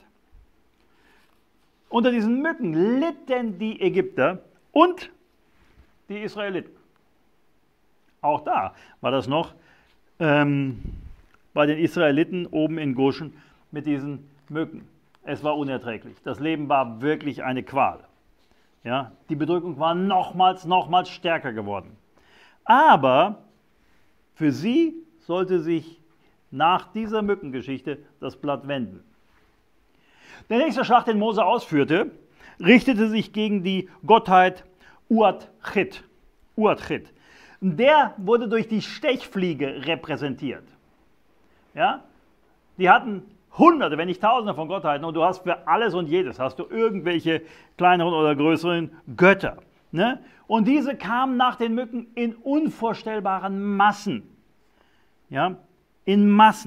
Unter diesen Mücken litten die Ägypter und die Israeliten. Auch da war das noch ähm, bei den Israeliten oben in Goshen mit diesen Mücken. Es war unerträglich. Das Leben war wirklich eine Qual. Ja, die Bedrückung war nochmals, nochmals stärker geworden. Aber für sie sollte sich nach dieser Mückengeschichte das Blatt wenden. Der nächste Schlag, den Mose ausführte, richtete sich gegen die Gottheit Uat-Chit. Uat-Chit. Der wurde durch die Stechfliege repräsentiert. Ja? Die hatten Hunderte, wenn nicht Tausende von Gottheiten und du hast für alles und jedes, hast du irgendwelche kleineren oder größeren Götter. Ne? Und diese kamen nach den Mücken in unvorstellbaren Massen. Ja? In Massen.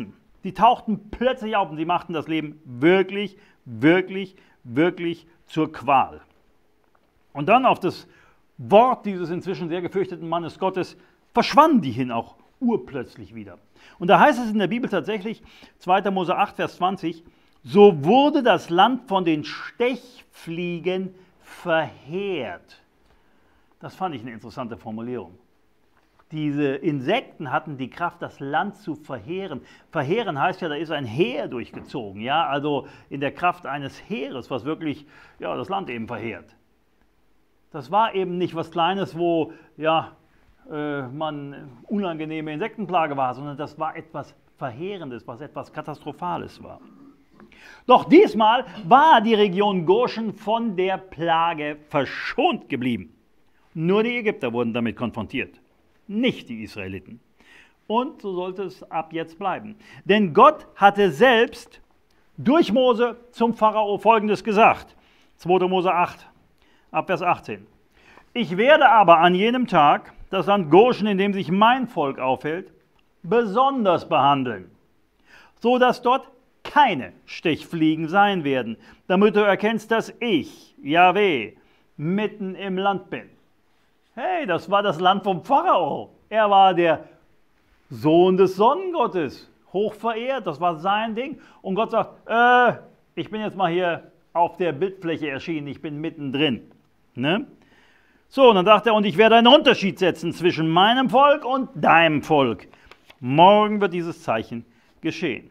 die tauchten plötzlich auf und sie machten das Leben wirklich, wirklich, wirklich zur Qual. Und dann auf das Wort dieses inzwischen sehr gefürchteten Mannes Gottes verschwanden die hin auch urplötzlich wieder. Und da heißt es in der Bibel tatsächlich, zweiter Mose acht, Vers zwanzig, so wurde das Land von den Stechfliegen verheert. Das fand ich eine interessante Formulierung. Diese Insekten hatten die Kraft, das Land zu verheeren. Verheeren heißt ja, da ist ein Heer durchgezogen, ja, also in der Kraft eines Heeres, was wirklich ja, das Land eben verheert. Das war eben nicht was Kleines, wo ja, äh, man unangenehme Insektenplage war, sondern das war etwas Verheerendes, was etwas Katastrophales war. Doch diesmal war die Region Goshen von der Plage verschont geblieben. Nur die Ägypter wurden damit konfrontiert, nicht die Israeliten. Und so sollte es ab jetzt bleiben. Denn Gott hatte selbst durch Mose zum Pharao Folgendes gesagt. zweiter Mose acht, ab Vers achtzehn. Ich werde aber an jenem Tag das Land Goshen, in dem sich mein Volk aufhält, besonders behandeln, so dass dort keine Stechfliegen sein werden, damit du erkennst, dass ich, Jahwe, mitten im Land bin. Hey, das war das Land vom Pharao. Er war der Sohn des Sonnengottes, hoch verehrt, das war sein Ding. Und Gott sagt, äh, ich bin jetzt mal hier auf der Bildfläche erschienen, ich bin mittendrin. Ne? So, und dann sagt er, und ich werde einen Unterschied setzen zwischen meinem Volk und deinem Volk. Morgen wird dieses Zeichen geschehen.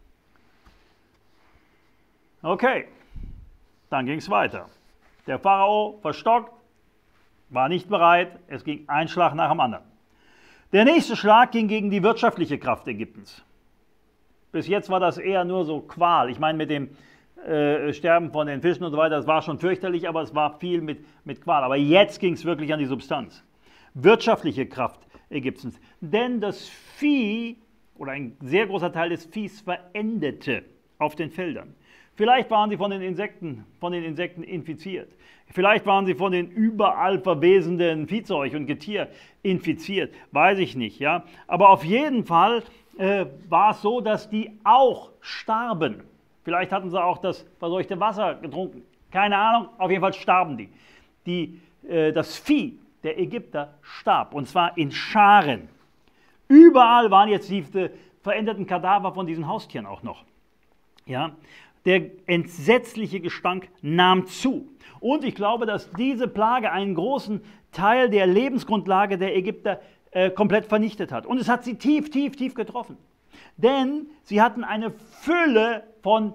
Okay, dann ging es weiter. Der Pharao verstockt, war nicht bereit, es ging ein Schlag nach dem anderen. Der nächste Schlag ging gegen die wirtschaftliche Kraft Ägyptens. Bis jetzt war das eher nur so Qual. Ich meine, mit dem äh, Sterben von den Fischen und so weiter, das war schon fürchterlich, aber es war viel mit, mit Qual. Aber jetzt ging es wirklich an die Substanz. Wirtschaftliche Kraft Ägyptens. Denn das Vieh, oder ein sehr großer Teil des Viehs, verendete auf den Feldern. Vielleicht waren sie von den Insekten, von den Insekten infiziert. Vielleicht waren sie von den überall verwesenden Viehzeug und Getier infiziert. Weiß ich nicht. Ja? Aber auf jeden Fall äh, war es so, dass die auch starben. Vielleicht hatten sie auch das verseuchte Wasser getrunken. Keine Ahnung, auf jeden Fall starben die. die äh, das Vieh der Ägypter starb, und zwar in Scharen. Überall waren jetzt die veränderten Kadaver von diesen Haustieren auch noch. Ja? Der entsetzliche Gestank nahm zu. Und ich glaube, dass diese Plage einen großen Teil der Lebensgrundlage der Ägypter äh, komplett vernichtet hat. Und es hat sie tief, tief, tief getroffen. Denn sie hatten eine Fülle von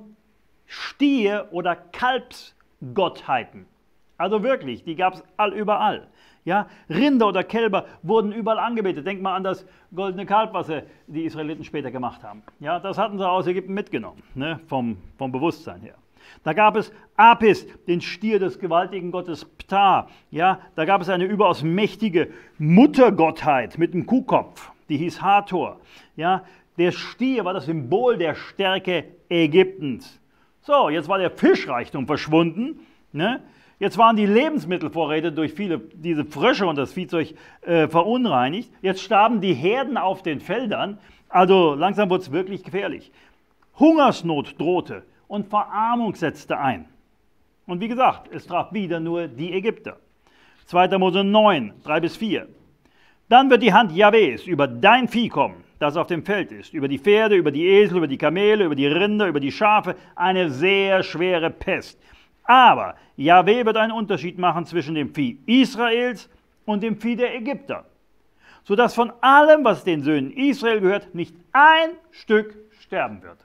Stier- oder Kalbsgottheiten. Also wirklich, die gab es allüberall. Ja, Rinder oder Kälber wurden überall angebetet. Denk mal an das goldene Kalb, was die Israeliten später gemacht haben. Ja, das hatten sie aus Ägypten mitgenommen, ne, vom, vom Bewusstsein her. Da gab es Apis, den Stier des gewaltigen Gottes Ptah. Ja, da gab es eine überaus mächtige Muttergottheit mit einem Kuhkopf, die hieß Hathor. Ja, der Stier war das Symbol der Stärke Ägyptens. So, jetzt war der Fischreichtum verschwunden, ne? Jetzt waren die Lebensmittelvorräte durch viele, diese Frösche und das Viehzeug äh, verunreinigt. Jetzt starben die Herden auf den Feldern. Also langsam wurde es wirklich gefährlich. Hungersnot drohte und Verarmung setzte ein. Und wie gesagt, es traf wieder nur die Ägypter. zweiter Mose neun, drei bis vier. Dann wird die Hand Jahwes über dein Vieh kommen, das auf dem Feld ist, über die Pferde, über die Esel, über die Kamele, über die Rinder, über die Schafe, eine sehr schwere Pest. Aber Jahwe wird einen Unterschied machen zwischen dem Vieh Israels und dem Vieh der Ägypter, sodass von allem, was den Söhnen Israel gehört, nicht ein Stück sterben wird.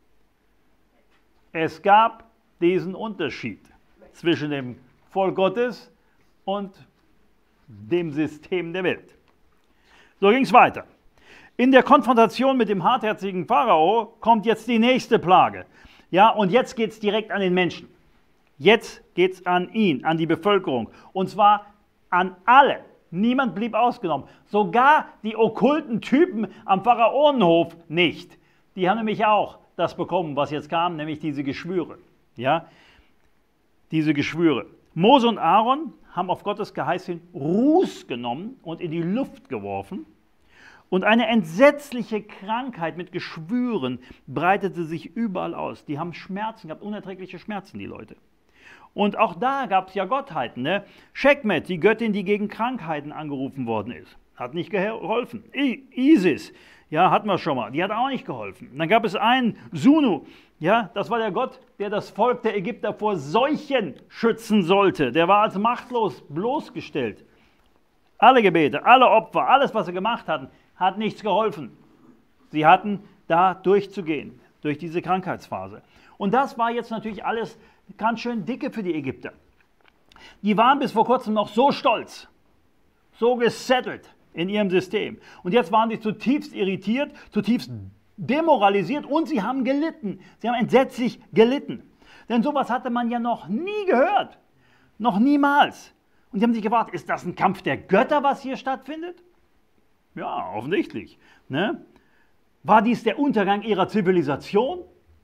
Es gab diesen Unterschied zwischen dem Volk Gottes und dem System der Welt. So ging es weiter. In der Konfrontation mit dem hartherzigen Pharao kommt jetzt die nächste Plage. Ja, und jetzt geht es direkt an den Menschen. Jetzt geht es an ihn, an die Bevölkerung, und zwar an alle. Niemand blieb ausgenommen. Sogar die okkulten Typen am Pharaonenhof nicht. Die haben nämlich auch das bekommen, was jetzt kam, nämlich diese Geschwüre. Ja? Diese Geschwüre. Mose und Aaron haben auf Gottes Geheiß hin Ruß genommen und in die Luft geworfen. Und eine entsetzliche Krankheit mit Geschwüren breitete sich überall aus. Die haben Schmerzen gehabt, unerträgliche Schmerzen, die Leute. Und auch da gab es ja Gottheiten. Ne? Sekhmet, die Göttin, die gegen Krankheiten angerufen worden ist, hat nicht geholfen. I Isis, ja, hatten wir schon mal, die hat auch nicht geholfen. Und dann gab es einen, Sunu, ja, das war der Gott, der das Volk der Ägypter vor Seuchen schützen sollte. Der war als machtlos bloßgestellt. Alle Gebete, alle Opfer, alles, was sie gemacht hatten, hat nichts geholfen. Sie hatten da durchzugehen, durch diese Krankheitsphase. Und das war jetzt natürlich alles ganz schön dicke für die Ägypter. Die waren bis vor kurzem noch so stolz, so gesettelt in ihrem System. Und jetzt waren sie zutiefst irritiert, zutiefst demoralisiert und sie haben gelitten. Sie haben entsetzlich gelitten. Denn sowas hatte man ja noch nie gehört. Noch niemals. Und sie haben sich gefragt, ist das ein Kampf der Götter, was hier stattfindet? Ja, offensichtlich. Ne? War dies der Untergang ihrer Zivilisation?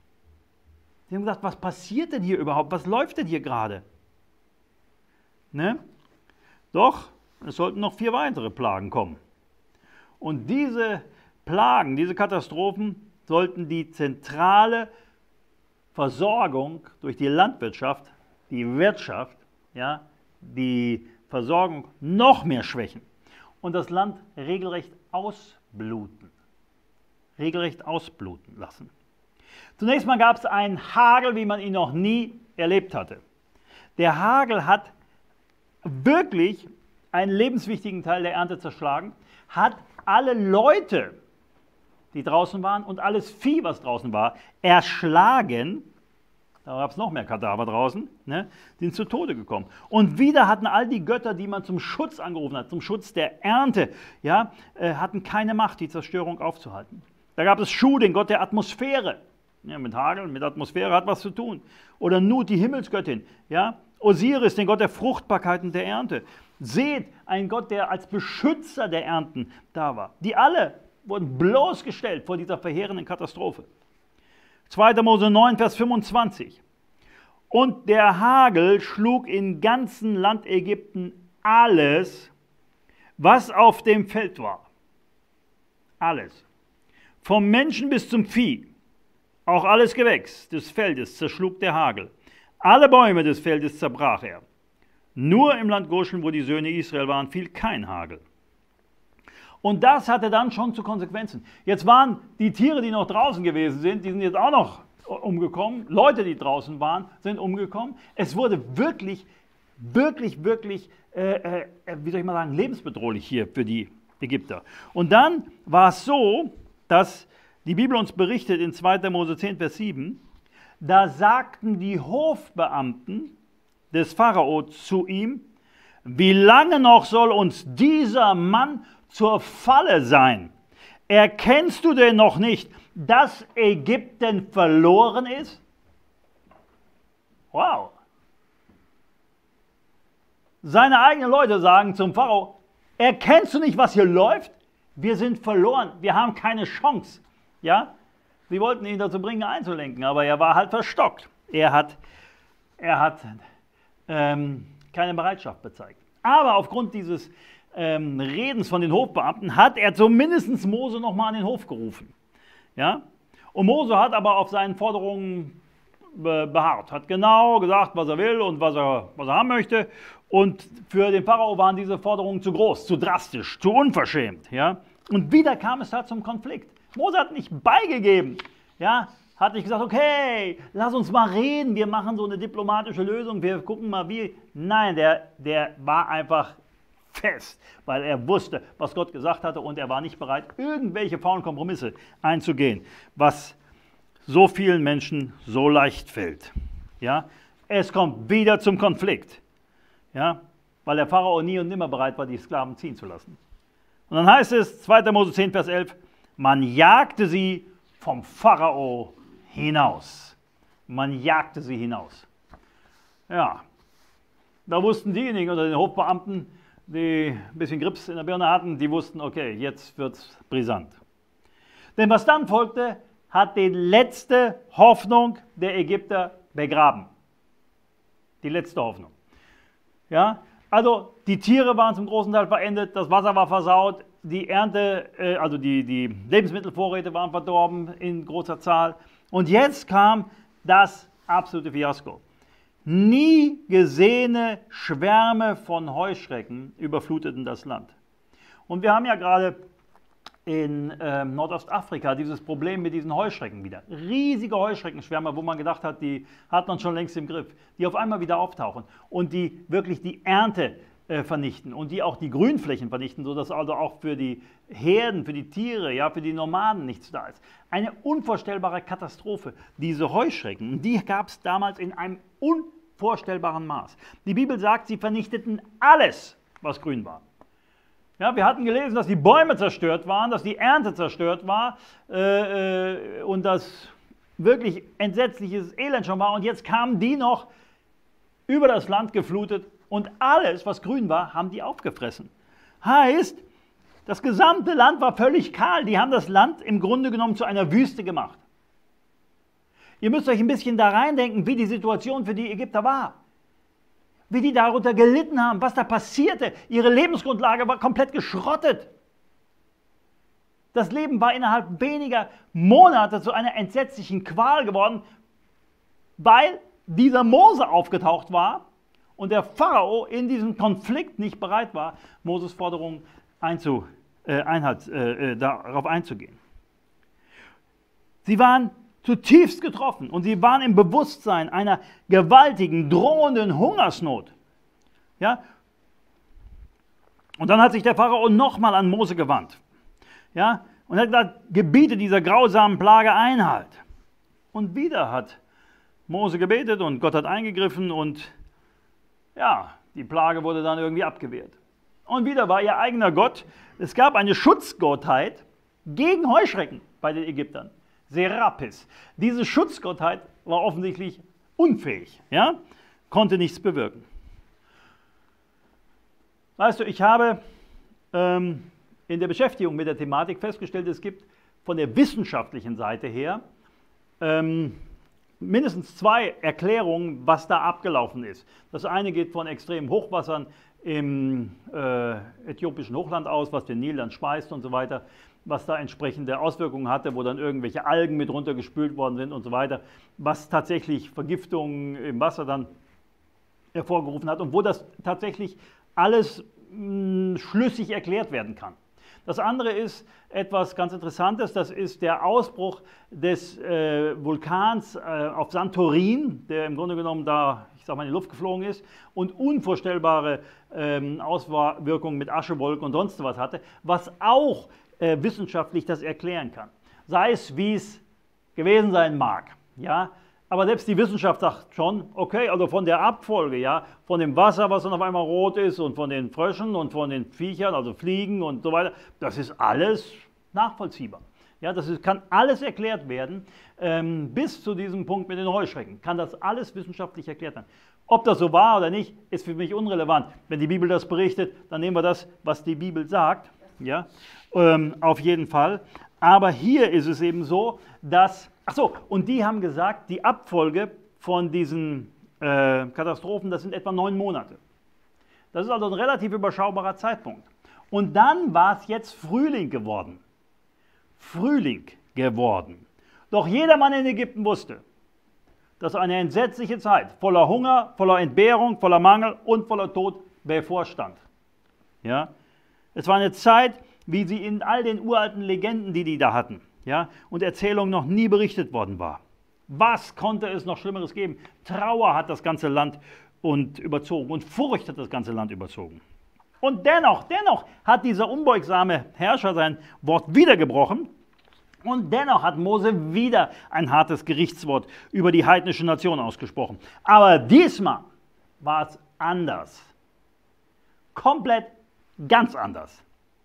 Sie haben gesagt, was passiert denn hier überhaupt? Was läuft denn hier gerade? Ne? Doch, es sollten noch vier weitere Plagen kommen. Und diese Plagen, diese Katastrophen sollten die zentrale Versorgung durch die Landwirtschaft, die Wirtschaft, ja, die Versorgung noch mehr schwächen und das Land regelrecht ausbluten. Regelrecht ausbluten lassen. Zunächst mal gab es einen Hagel, wie man ihn noch nie erlebt hatte. Der Hagel hat wirklich einen lebenswichtigen Teil der Ernte zerschlagen, hat alle Leute, die draußen waren, und alles Vieh, was draußen war, erschlagen. Da gab es noch mehr Kadaver draußen, ne, sind zu Tode gekommen. Und wieder hatten all die Götter, die man zum Schutz angerufen hat, zum Schutz der Ernte, ja, äh, hatten keine Macht, die Zerstörung aufzuhalten. Da gab es Shu, den Gott der Atmosphäre. Ja, mit Hagel, mit Atmosphäre hat was zu tun. Oder Nut, die Himmelsgöttin. Ja? Osiris, den Gott der Fruchtbarkeit und der Ernte. Seth, ein Gott, der als Beschützer der Ernten da war. Die alle wurden bloßgestellt vor dieser verheerenden Katastrophe. zweiter Mose neun, Vers fünfundzwanzig. Und der Hagel schlug im ganzen Land Ägypten alles, was auf dem Feld war. Alles. Vom Menschen bis zum Vieh. Auch alles Gewächs des Feldes zerschlug der Hagel. Alle Bäume des Feldes zerbrach er. Nur im Land Goshen, wo die Söhne Israel waren, fiel kein Hagel. Und das hatte dann schon zu Konsequenzen. Jetzt waren die Tiere, die noch draußen gewesen sind, die sind jetzt auch noch umgekommen. Leute, die draußen waren, sind umgekommen. Es wurde wirklich, wirklich, wirklich, äh, äh, wie soll ich mal sagen, lebensbedrohlich hier für die Ägypter. Und dann war es so, dass die Bibel uns berichtet in zweiter Mose zehn, Vers sieben, da sagten die Hofbeamten des Pharao zu ihm, wie lange noch soll uns dieser Mann zur Falle sein? Erkennst du denn noch nicht, dass Ägypten verloren ist? Wow! Seine eigenen Leute sagen zum Pharao, erkennst du nicht, was hier läuft? Wir sind verloren, wir haben keine Chance. Ja? Sie wollten ihn dazu bringen, einzulenken, aber er war halt verstockt. Er hat, er hat ähm, keine Bereitschaft gezeigt. Aber aufgrund dieses ähm, Redens von den Hofbeamten hat er zumindest Mose nochmal an den Hof gerufen. Ja? Und Mose hat aber auf seinen Forderungen be beharrt, hat genau gesagt, was er will und was er, was er haben möchte. Und für den Pharao waren diese Forderungen zu groß, zu drastisch, zu unverschämt. Ja? Und wieder kam es da zum Konflikt. Mose hat nicht beigegeben, ja, hat nicht gesagt, okay, lass uns mal reden, wir machen so eine diplomatische Lösung, wir gucken mal wie. Nein, der, der war einfach fest, weil er wusste, was Gott gesagt hatte und er war nicht bereit, irgendwelche faulen Kompromisse einzugehen, was so vielen Menschen so leicht fällt. Ja? Es kommt wieder zum Konflikt, ja? Weil der Pharao nie und nimmer bereit war, die Sklaven ziehen zu lassen. Und dann heißt es, zweiter Mose zehn, Vers elf, man jagte sie vom Pharao hinaus. Man jagte sie hinaus. Ja, da wussten diejenigen unter den Hofbeamten, die ein bisschen Grips in der Birne hatten, die wussten, okay, jetzt wird es brisant. Denn was dann folgte, hat die letzte Hoffnung der Ägypter begraben. Die letzte Hoffnung. Ja, also die Tiere waren zum großen Teil verendet, das Wasser war versaut, die Ernte, äh, also die, die Lebensmittelvorräte waren verdorben in großer Zahl. Und jetzt kam das absolute Fiasko. Nie gesehene Schwärme von Heuschrecken überfluteten das Land. Und wir haben ja gerade in äh, Nordostafrika dieses Problem mit diesen Heuschrecken wieder. Riesige Heuschreckenschwärme, wo man gedacht hat, die hat man schon längst im Griff, die auf einmal wieder auftauchen und die wirklich die Ernte äh, vernichten und die auch die Grünflächen vernichten, sodass also auch für die Herden, für die Tiere, ja, für die Nomaden nichts da ist. Eine unvorstellbare Katastrophe, diese Heuschrecken. Und die gab es damals in einem unvorstellbaren Maß. Die Bibel sagt, sie vernichteten alles, was grün war. Ja, wir hatten gelesen, dass die Bäume zerstört waren, dass die Ernte zerstört war äh, äh, und dass wirklich entsetzliches Elend schon war. Und jetzt kamen die noch über das Land geflutet und alles, was grün war, haben die aufgefressen. Heißt, das gesamte Land war völlig kahl. Die haben das Land im Grunde genommen zu einer Wüste gemacht. Ihr müsst euch ein bisschen da reindenken, wie die Situation für die Ägypter war. Wie die darunter gelitten haben, was da passierte. Ihre Lebensgrundlage war komplett geschrottet. Das Leben war innerhalb weniger Monate zu einer entsetzlichen Qual geworden, weil dieser Mose aufgetaucht war und der Pharao in diesem Konflikt nicht bereit war, Moses Forderungen einzu, äh, Einhalt, äh, darauf einzugehen. Sie waren zutiefst getroffen und sie waren im Bewusstsein einer gewaltigen, drohenden Hungersnot. Ja? Und dann hat sich der Pharao nochmal an Mose gewandt. Ja? Und hat gesagt, gebiete dieser grausamen Plage Einhalt. Und wieder hat Mose gebetet und Gott hat eingegriffen und ja, die Plage wurde dann irgendwie abgewehrt. Und wieder war ihr eigener Gott. Es gab eine Schutzgottheit gegen Heuschrecken bei den Ägyptern. Serapis. Diese Schutzgottheit war offensichtlich unfähig, ja? Konnte nichts bewirken. Weißt du, ich habe ähm, in der Beschäftigung mit der Thematik festgestellt, es gibt von der wissenschaftlichen Seite her ähm, mindestens zwei Erklärungen, was da abgelaufen ist. Das eine geht von extremen Hochwassern im äh, äthiopischen Hochland aus, was den Nil dann speist und so weiter, was da entsprechende Auswirkungen hatte, wo dann irgendwelche Algen mit runtergespült worden sind und so weiter, was tatsächlich Vergiftungen im Wasser dann hervorgerufen hat und wo das tatsächlich alles mh, schlüssig erklärt werden kann. Das andere ist etwas ganz Interessantes, das ist der Ausbruch des äh, Vulkans äh, auf Santorin, der im Grunde genommen da, ich sag mal, in die Luft geflogen ist und unvorstellbare ähm, Auswirkungen mit Aschewolken und sonst was hatte, was auch äh, wissenschaftlich das erklären kann. Sei es, wie es gewesen sein mag, ja, aber selbst die Wissenschaft sagt schon, okay, also von der Abfolge, ja, von dem Wasser, was dann auf einmal rot ist und von den Fröschen und von den Viechern, also Fliegen und so weiter, das ist alles nachvollziehbar. Ja, das ist, kann alles erklärt werden, ähm, bis zu diesem Punkt mit den Heuschrecken. Kann das alles wissenschaftlich erklärt werden. Ob das so war oder nicht, ist für mich unrelevant. Wenn die Bibel das berichtet, dann nehmen wir das, was die Bibel sagt, ja, ähm, auf jeden Fall. Aber hier ist es eben so, dass, ach so, und die haben gesagt, die Abfolge von diesen äh, Katastrophen, das sind etwa neun Monate. Das ist also ein relativ überschaubarer Zeitpunkt. Und dann war es jetzt Frühling geworden. Frühling geworden. Doch jeder Mann in Ägypten wusste, dass eine entsetzliche Zeit voller Hunger, voller Entbehrung, voller Mangel und voller Tod bevorstand. Ja? Es war eine Zeit, wie sie in all den uralten Legenden, die die da hatten, ja, und Erzählungen noch nie berichtet worden war. Was konnte es noch Schlimmeres geben? Trauer hat das ganze Land und überzogen und Furcht hat das ganze Land überzogen. Und dennoch, dennoch hat dieser unbeugsame Herrscher sein Wort wiedergebrochen und dennoch hat Mose wieder ein hartes Gerichtswort über die heidnische Nation ausgesprochen. Aber diesmal war es anders. Komplett ganz anders.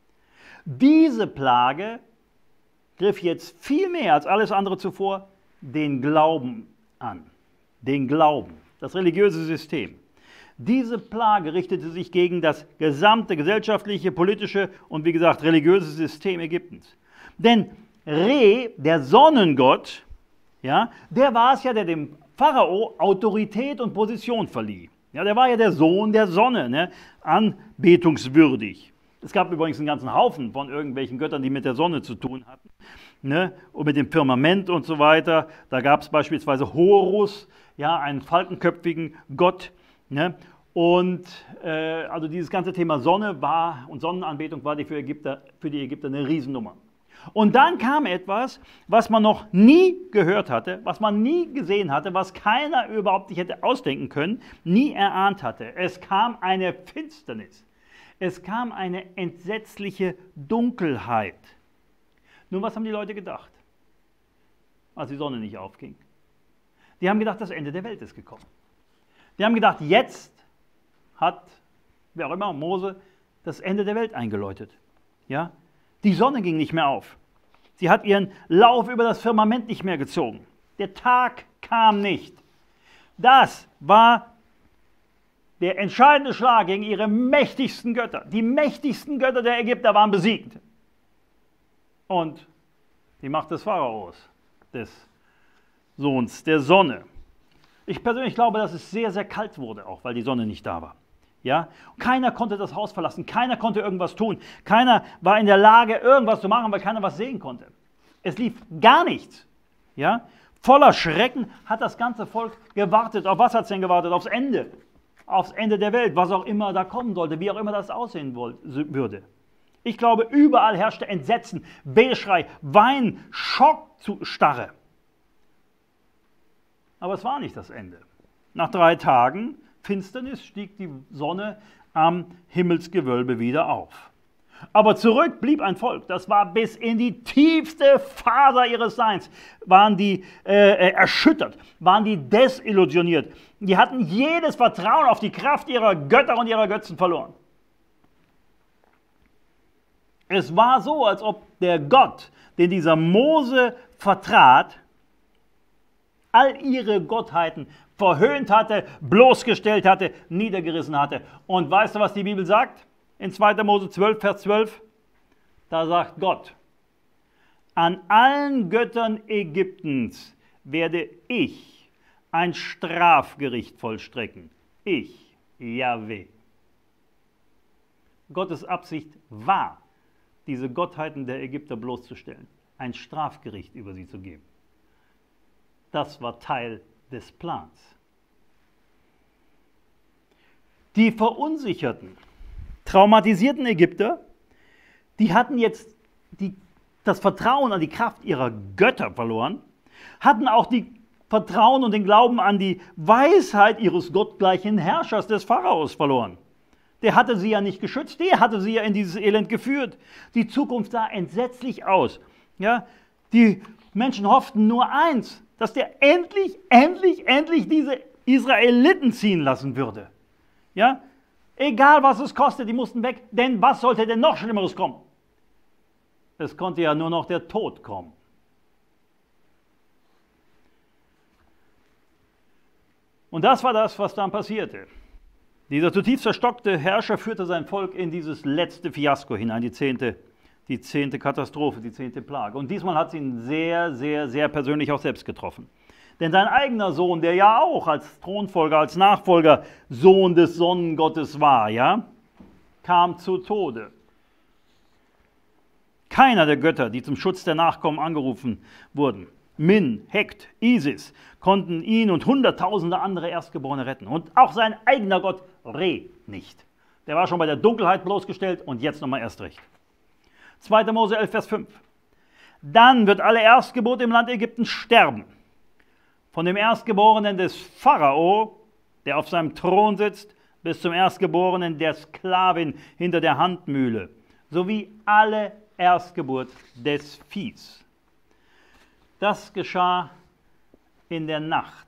Diese Plage griff jetzt viel mehr als alles andere zuvor den Glauben an. Den Glauben, das religiöse System. Diese Plage richtete sich gegen das gesamte gesellschaftliche, politische und wie gesagt religiöse System Ägyptens. Denn Re, der Sonnengott, ja, der war es ja, der dem Pharao Autorität und Position verlieh. Ja, der war ja der Sohn der Sonne, ne, anbetungswürdig. Es gab übrigens einen ganzen Haufen von irgendwelchen Göttern, die mit der Sonne zu tun hatten, ne? Und mit dem Firmament und so weiter. Da gab es beispielsweise Horus, ja, einen falkenköpfigen Gott. Ne? Und äh, also dieses ganze Thema Sonne war und Sonnenanbetung war die für, Ägypter, für die Ägypter eine Riesennummer. Und dann kam etwas, was man noch nie gehört hatte, was man nie gesehen hatte, was keiner überhaupt nicht hätte ausdenken können, nie erahnt hatte. Es kam eine Finsternis. Es kam eine entsetzliche Dunkelheit. Nun, was haben die Leute gedacht, als die Sonne nicht aufging? Die haben gedacht, das Ende der Welt ist gekommen. Die haben gedacht, jetzt hat, wer auch immer, Mose, das Ende der Welt eingeläutet. Ja? Die Sonne ging nicht mehr auf. Sie hat ihren Lauf über das Firmament nicht mehr gezogen. Der Tag kam nicht. Das war der entscheidende Schlag gegen ihre mächtigsten Götter. Die mächtigsten Götter der Ägypter waren besiegt. Und die Macht des Pharaos, des Sohns der Sonne. Ich persönlich glaube, dass es sehr, sehr kalt wurde, auch weil die Sonne nicht da war. Ja? Keiner konnte das Haus verlassen, keiner konnte irgendwas tun, keiner war in der Lage, irgendwas zu machen, weil keiner was sehen konnte. Es lief gar nichts. Ja? Voller Schrecken hat das ganze Volk gewartet. Auf was hat es denn gewartet? Aufs Ende. Aufs Ende der Welt, was auch immer da kommen sollte, wie auch immer das aussehen wollte, würde. Ich glaube, überall herrschte Entsetzen, Wehschrei, Wein, Schockstarre. Aber es war nicht das Ende. Nach drei Tagen Finsternis stieg die Sonne am Himmelsgewölbe wieder auf. Aber zurück blieb ein Volk, das war bis in die tiefste Faser ihres Seins, waren die äh, erschüttert, waren die desillusioniert. Die hatten jedes Vertrauen auf die Kraft ihrer Götter und ihrer Götzen verloren. Es war so, als ob der Gott, den dieser Mose vertrat, all ihre Gottheiten verhöhnt hatte, bloßgestellt hatte, niedergerissen hatte. Und weißt du, was die Bibel sagt? In zweiter Mose zwölf, Vers zwölf, da sagt Gott, an allen Göttern Ägyptens werde ich ein Strafgericht vollstrecken. Ich, Jahwe. Gottes Absicht war, diese Gottheiten der Ägypter bloßzustellen, ein Strafgericht über sie zu geben. Das war Teil des Plans. Die verunsicherten, traumatisierten Ägypter, die hatten jetzt die, das Vertrauen an die Kraft ihrer Götter verloren, hatten auch die Vertrauen und den Glauben an die Weisheit ihres gottgleichen Herrschers, des Pharaos, verloren. Der hatte sie ja nicht geschützt, der hatte sie ja in dieses Elend geführt. Die Zukunft sah entsetzlich aus. Ja? Die Menschen hofften nur eins, dass der endlich, endlich, endlich diese Israeliten ziehen lassen würde. Ja? Egal was es kostet, die mussten weg, denn was sollte denn noch Schlimmeres kommen? Es konnte ja nur noch der Tod kommen. Und das war das, was dann passierte. Dieser zutiefst verstockte Herrscher führte sein Volk in dieses letzte Fiasko hinein, die zehnte, die zehnte Katastrophe, die zehnte Plage. Und diesmal hat es ihn sehr, sehr, sehr persönlich auch selbst getroffen. Denn sein eigener Sohn, der ja auch als Thronfolger, als Nachfolger Sohn des Sonnengottes war, ja, kam zu Tode. Keiner der Götter, die zum Schutz der Nachkommen angerufen wurden, Min, Hekt, Isis, konnten ihn und hunderttausende andere Erstgeborene retten. Und auch sein eigener Gott Re nicht. Der war schon bei der Dunkelheit bloßgestellt und jetzt nochmal erst recht. zweiter Mose elf, Vers fünf. Dann wird alle Erstgeburt im Land Ägypten sterben. Von dem Erstgeborenen des Pharao, der auf seinem Thron sitzt, bis zum Erstgeborenen der Sklavin hinter der Handmühle, sowie alle Erstgeburt des Viehs. Das geschah in der Nacht.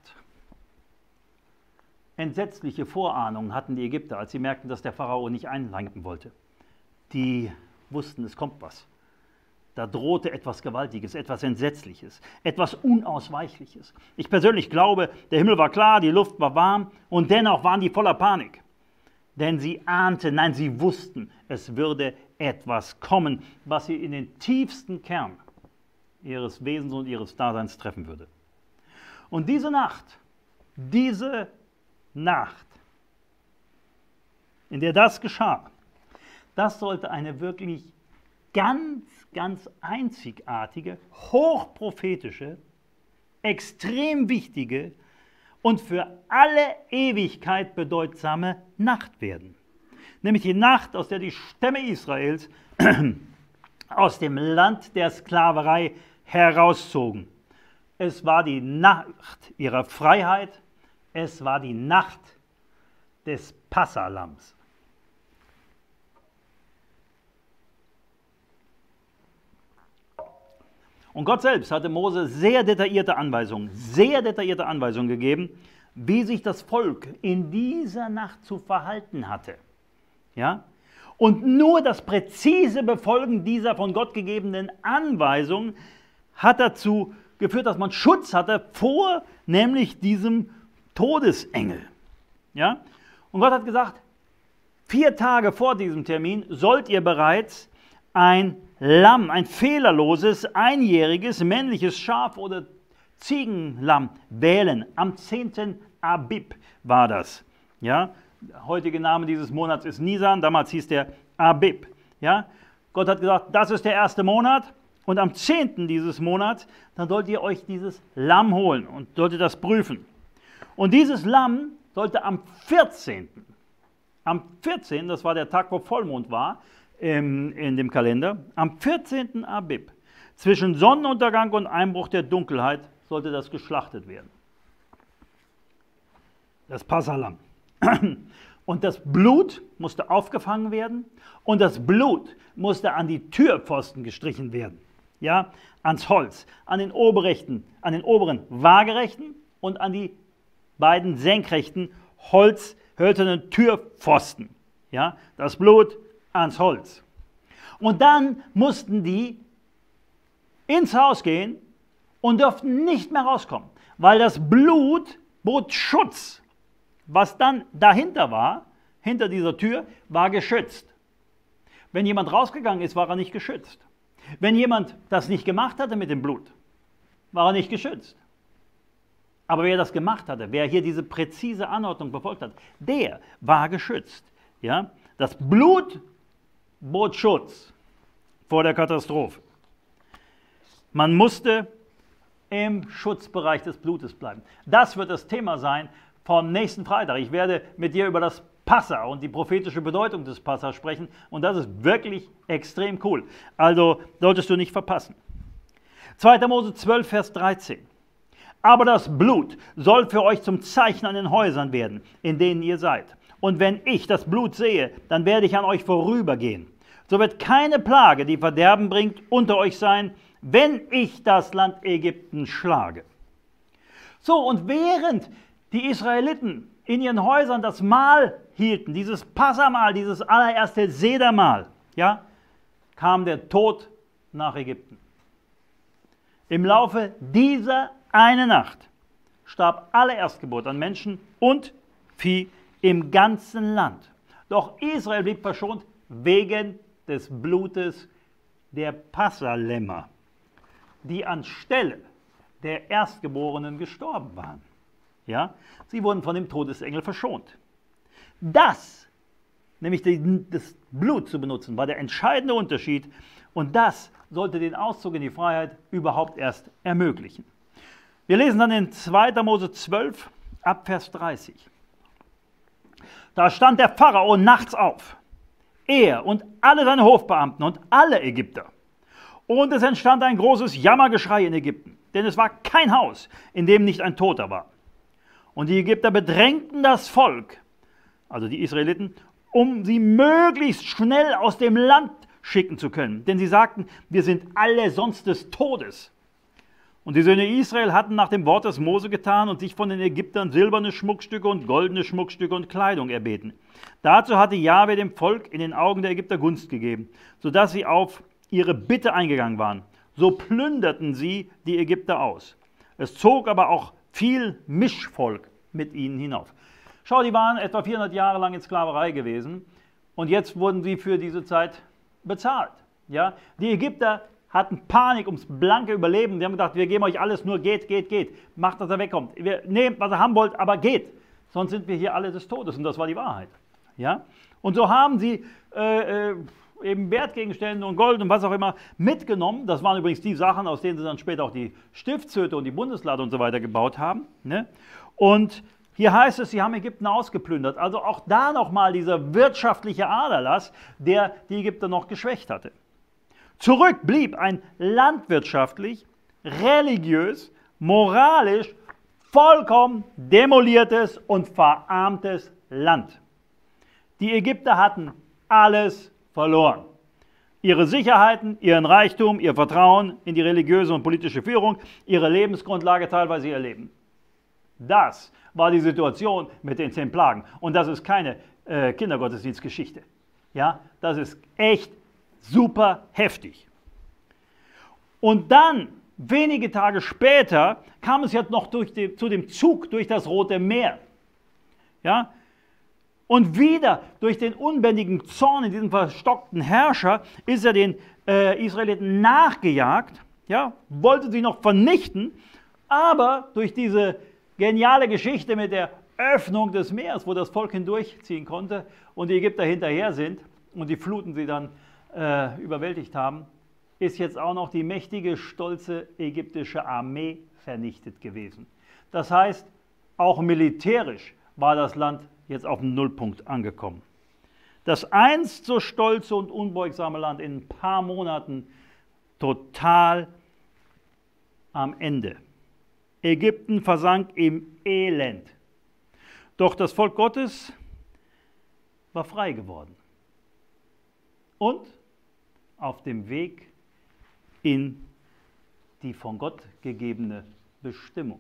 Entsetzliche Vorahnungen hatten die Ägypter, als sie merkten, dass der Pharao nicht einlenken wollte. Die wussten, es kommt was. Da drohte etwas Gewaltiges, etwas Entsetzliches, etwas Unausweichliches. Ich persönlich glaube, der Himmel war klar, die Luft war warm und dennoch waren die voller Panik. Denn sie ahnten, nein, sie wussten, es würde etwas kommen, was sie in den tiefsten Kern ihres Wesens und ihres Daseins treffen würde. Und diese Nacht, diese Nacht, in der das geschah, Das sollte eine wirklich ganz, ganz einzigartige, hochprophetische, extrem wichtige und für alle Ewigkeit bedeutsame Nacht werden. Nämlich die Nacht, aus der die Stämme Israels aus dem Land der Sklaverei herauszogen. Es war die Nacht ihrer Freiheit, es war die Nacht des Passalams. Und Gott selbst hatte Mose sehr detaillierte Anweisungen, sehr detaillierte Anweisungen gegeben, wie sich das Volk in dieser Nacht zu verhalten hatte. Ja? Und nur das präzise Befolgen dieser von Gott gegebenen Anweisungen hat dazu geführt, dass man Schutz hatte vor nämlich diesem Todesengel. Ja? Und Gott hat gesagt, vier Tage vor diesem Termin sollt ihr bereits ein Lamm, ein fehlerloses, einjähriges, männliches Schaf oder Ziegenlamm wählen. Am zehnten Abib war das. Ja? Der heutige Name dieses Monats ist Nisan, damals hieß der Abib. Ja? Gott hat gesagt, das ist der erste Monat und am zehnten dieses Monats, dann sollt ihr euch dieses Lamm holen und solltet das prüfen. Und dieses Lamm sollte am vierzehnten, am vierzehnten, das war der Tag, wo Vollmond war, in, in dem Kalender, am vierzehnten Abib, zwischen Sonnenuntergang und Einbruch der Dunkelheit, sollte das geschlachtet werden. Das Passalam. Und das Blut musste aufgefangen werden und das Blut musste an die Türpfosten gestrichen werden. Ja, ans Holz, an den oberrechten, an den oberen waagerechten und an die beiden senkrechten Holz, hölzernen Türpfosten. Ja, das Blut ans Holz. Und dann mussten die ins Haus gehen und durften nicht mehr rauskommen, weil das Blut bot Schutz. Was dann dahinter war, hinter dieser Tür, war geschützt. Wenn jemand rausgegangen ist, war er nicht geschützt. Wenn jemand das nicht gemacht hatte mit dem Blut, war er nicht geschützt. Aber wer das gemacht hatte, wer hier diese präzise Anordnung befolgt hat, der war geschützt. Ja? Das Blut bot Schutz vor der Katastrophe. Man musste im Schutzbereich des Blutes bleiben. Das wird das Thema sein vom nächsten Freitag. Ich werde mit dir über das Passa und die prophetische Bedeutung des Passa sprechen und das ist wirklich extrem cool. Also solltest du nicht verpassen. zweiter Mose zwölf, Vers dreizehn. Aber das Blut soll für euch zum Zeichen an den Häusern werden, in denen ihr seid. Und wenn ich das Blut sehe, dann werde ich an euch vorübergehen. So wird keine Plage, die Verderben bringt, unter euch sein, wenn ich das Land Ägypten schlage. So, und während die Israeliten in ihren Häusern das Mahl hielten, dieses Passamahl, dieses allererste Sedermahl, ja, kam der Tod nach Ägypten. Im Laufe dieser eine Nacht starb alle Erstgeburt an Menschen und Vieh im ganzen Land. Doch Israel blieb verschont wegen des Blutes der Passalämmer, die anstelle der Erstgeborenen gestorben waren. Ja? Sie wurden von dem Todesengel verschont. Das, nämlich das Blut zu benutzen, war der entscheidende Unterschied und das sollte den Auszug in die Freiheit überhaupt erst ermöglichen. Wir lesen dann in zweiter Mose zwölf, ab Vers dreißig. Da stand der Pharao nachts auf, er und alle seine Hofbeamten und alle Ägypter. Und es entstand ein großes Jammergeschrei in Ägypten, denn es war kein Haus, in dem nicht ein Toter war. Und die Ägypter bedrängten das Volk, also die Israeliten, um sie möglichst schnell aus dem Land schicken zu können. Denn sie sagten, wir sind alle sonst des Todes. Und die Söhne Israel hatten nach dem Wort des Mose getan und sich von den Ägyptern silberne Schmuckstücke und goldene Schmuckstücke und Kleidung erbeten. Dazu hatte Jahwe dem Volk in den Augen der Ägypter Gunst gegeben, sodass sie auf ihre Bitte eingegangen waren. So plünderten sie die Ägypter aus. Es zog aber auch viel Mischvolk mit ihnen hinauf. Schau, die waren etwa vierhundert Jahre lang in Sklaverei gewesen und jetzt wurden sie für diese Zeit bezahlt. Ja? Die Ägypter hatten Panik ums blanke Überleben. Die haben gedacht, wir geben euch alles, nur geht, geht, geht. Macht, dass er wegkommt. Wir nehmt, was ihr haben wollt, aber geht. Sonst sind wir hier alle des Todes. Und das war die Wahrheit. Ja? Und so haben sie äh, äh, eben Wertgegenstände und Gold und was auch immer mitgenommen. Das waren übrigens die Sachen, aus denen sie dann später auch die Stiftshütte und die Bundeslade und so weiter gebaut haben. Ne? Und hier heißt es, sie haben Ägypten ausgeplündert. Also auch da nochmal dieser wirtschaftliche Aderlass, der die Ägypter noch geschwächt hatte. Zurück blieb ein landwirtschaftlich, religiös, moralisch vollkommen demoliertes und verarmtes Land. Die Ägypter hatten alles verloren. Ihre Sicherheiten, ihren Reichtum, ihr Vertrauen in die religiöse und politische Führung, ihre Lebensgrundlage, teilweise ihr Leben. Das war die Situation mit den zehn Plagen. Und das ist keine äh, Kindergottesdienstgeschichte. Ja, das ist echt super heftig. Und dann, wenige Tage später, kam es jetzt noch durch die, zu dem Zug durch das Rote Meer. Ja, und wieder durch den unbändigen Zorn in diesem verstockten Herrscher ist er den äh, Israeliten nachgejagt, ja, wollte sie noch vernichten, aber durch diese geniale Geschichte mit der Öffnung des Meeres, wo das Volk hindurchziehen konnte und die Ägypter hinterher sind und die Fluten sie dann äh, überwältigt haben, ist jetzt auch noch die mächtige, stolze ägyptische Armee vernichtet gewesen. Das heißt, auch militärisch war das Land jetzt auf dem Nullpunkt angekommen. Das einst so stolze und unbeugsame Land in ein paar Monaten total am Ende. Ägypten versank im Elend. Doch das Volk Gottes war frei geworden und auf dem Weg in die von Gott gegebene Bestimmung.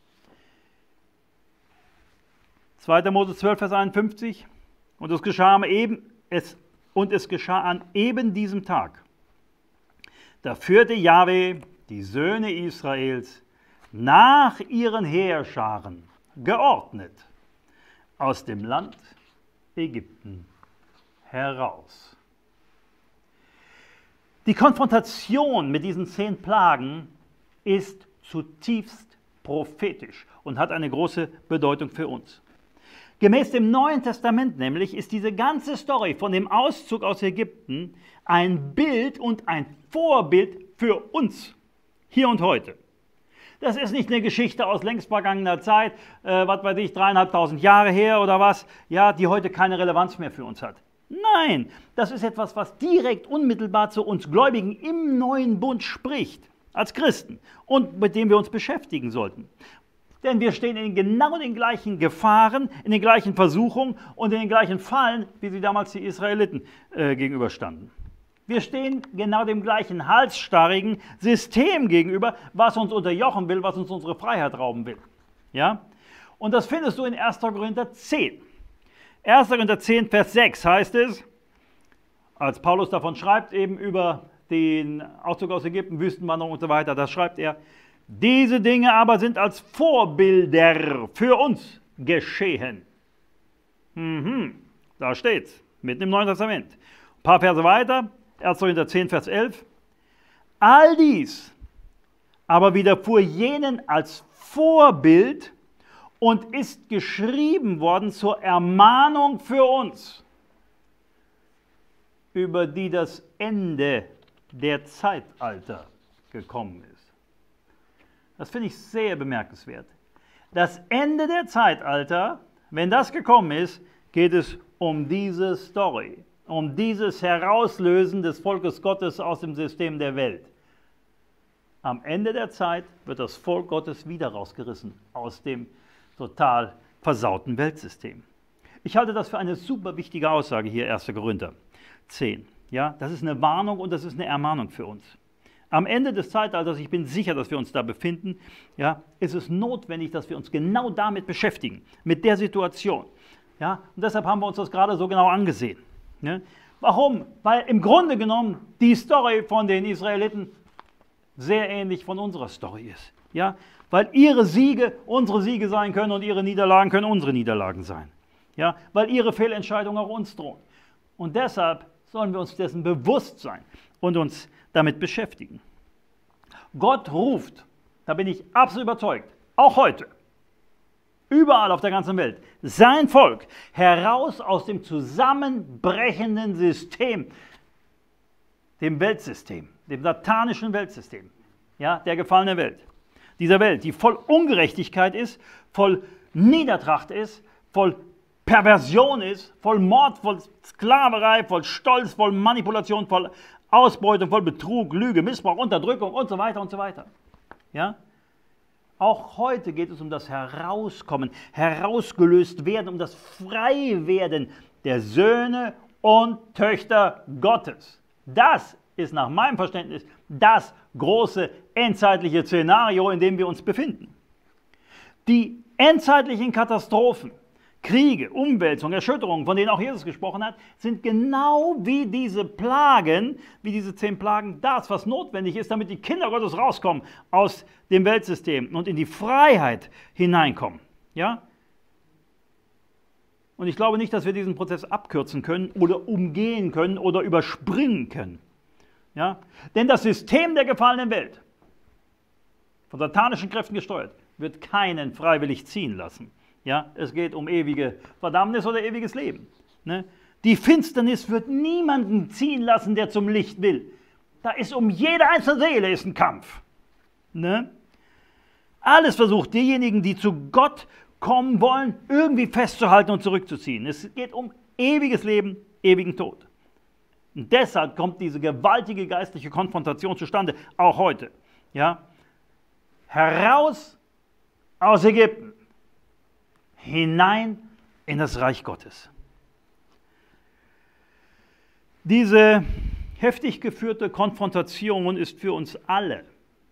zweiter Mose zwölf, Vers einundfünfzig. Und es geschah am eben, es, und es geschah an eben diesem Tag. Da führte Jahwe die Söhne Israels nach ihren Heerscharen geordnet aus dem Land Ägypten heraus. Die Konfrontation mit diesen zehn Plagen ist zutiefst prophetisch und hat eine große Bedeutung für uns. Gemäß dem Neuen Testament nämlich ist diese ganze Story von dem Auszug aus Ägypten ein Bild und ein Vorbild für uns, hier und heute. Das ist nicht eine Geschichte aus längst vergangener Zeit, äh, was weiß ich, dreieinhalbtausend Jahre her oder was, ja, die heute keine Relevanz mehr für uns hat. Nein, das ist etwas, was direkt unmittelbar zu uns Gläubigen im neuen Bund spricht, als Christen, und mit dem wir uns beschäftigen sollten. Denn wir stehen in genau den gleichen Gefahren, in den gleichen Versuchungen und in den gleichen Fallen, wie sie damals die Israeliten äh, gegenüberstanden. Wir stehen genau dem gleichen halsstarrigen System gegenüber, was uns unterjochen will, was uns unsere Freiheit rauben will. Ja? Und das findest du in erster Korinther zehn. erster Korinther zehn, Vers sechs heißt es, als Paulus davon schreibt, eben über den Auszug aus Ägypten, Wüstenwanderung und so weiter, da schreibt er, diese Dinge aber sind als Vorbilder für uns geschehen. Mhm, da steht's, mitten im Neuen Testament. Ein paar Verse weiter, erster Korinther zehn, Vers elf. All dies aber widerfuhr jenen als Vorbild und ist geschrieben worden zur Ermahnung für uns, über die das Ende der Zeitalter gekommen ist. Das finde ich sehr bemerkenswert. Das Ende der Zeitalter, wenn das gekommen ist, geht es um diese Story, um dieses Herauslösen des Volkes Gottes aus dem System der Welt. Am Ende der Zeit wird das Volk Gottes wieder rausgerissen aus dem total versauten Weltsystem. Ich halte das für eine super wichtige Aussage hier, erster Korinther zehn. Ja, das ist eine Warnung und das ist eine Ermahnung für uns. Am Ende des Zeitalters, ich bin sicher, dass wir uns da befinden, ja, ist es notwendig, dass wir uns genau damit beschäftigen, mit der Situation. Ja, und deshalb haben wir uns das gerade so genau angesehen. Ne? Warum? Weil im Grunde genommen die Story von den Israeliten sehr ähnlich von unserer Story ist. Ja? Weil ihre Siege unsere Siege sein können und ihre Niederlagen können unsere Niederlagen sein. Ja? Weil ihre Fehlentscheidungen auch uns drohen. Und deshalb sollen wir uns dessen bewusst sein und uns damit beschäftigen. Gott ruft, da bin ich absolut überzeugt, auch heute, überall auf der ganzen Welt, sein Volk heraus aus dem zusammenbrechenden System, dem Weltsystem, dem satanischen Weltsystem, ja, der gefallenen Welt. Dieser Welt, die voll Ungerechtigkeit ist, voll Niedertracht ist, voll Perversion ist, voll Mord, voll Sklaverei, voll Stolz, voll Manipulation, voll Ausbeutung, voll Betrug, Lüge, Missbrauch, Unterdrückung und so weiter und so weiter. Ja? Auch heute geht es um das Herauskommen, herausgelöst werden, um das Freiwerden der Söhne und Töchter Gottes. Das ist nach meinem Verständnis das große endzeitliche Szenario, in dem wir uns befinden. Die endzeitlichen Katastrophen, Kriege, Umwälzungen, Erschütterungen, von denen auch Jesus gesprochen hat, sind genau wie diese Plagen, wie diese zehn Plagen, das, was notwendig ist, damit die Kinder Gottes rauskommen aus dem Weltsystem und in die Freiheit hineinkommen. Ja? Und ich glaube nicht, dass wir diesen Prozess abkürzen können oder umgehen können oder überspringen können. Ja? Denn das System der gefallenen Welt, von satanischen Kräften gesteuert, wird keinen freiwillig ziehen lassen. Ja, es geht um ewige Verdammnis oder ewiges Leben. Ne? Die Finsternis wird niemanden ziehen lassen, der zum Licht will. Da ist um jede einzelne Seele ist ein Kampf. Ne? Alles versucht diejenigen, die zu Gott kommen wollen, irgendwie festzuhalten und zurückzuziehen. Es geht um ewiges Leben, ewigen Tod. Und deshalb kommt diese gewaltige geistliche Konfrontation zustande, auch heute. Ja? Heraus aus Ägypten, hinein in das Reich Gottes. Diese heftig geführte Konfrontation ist für uns alle,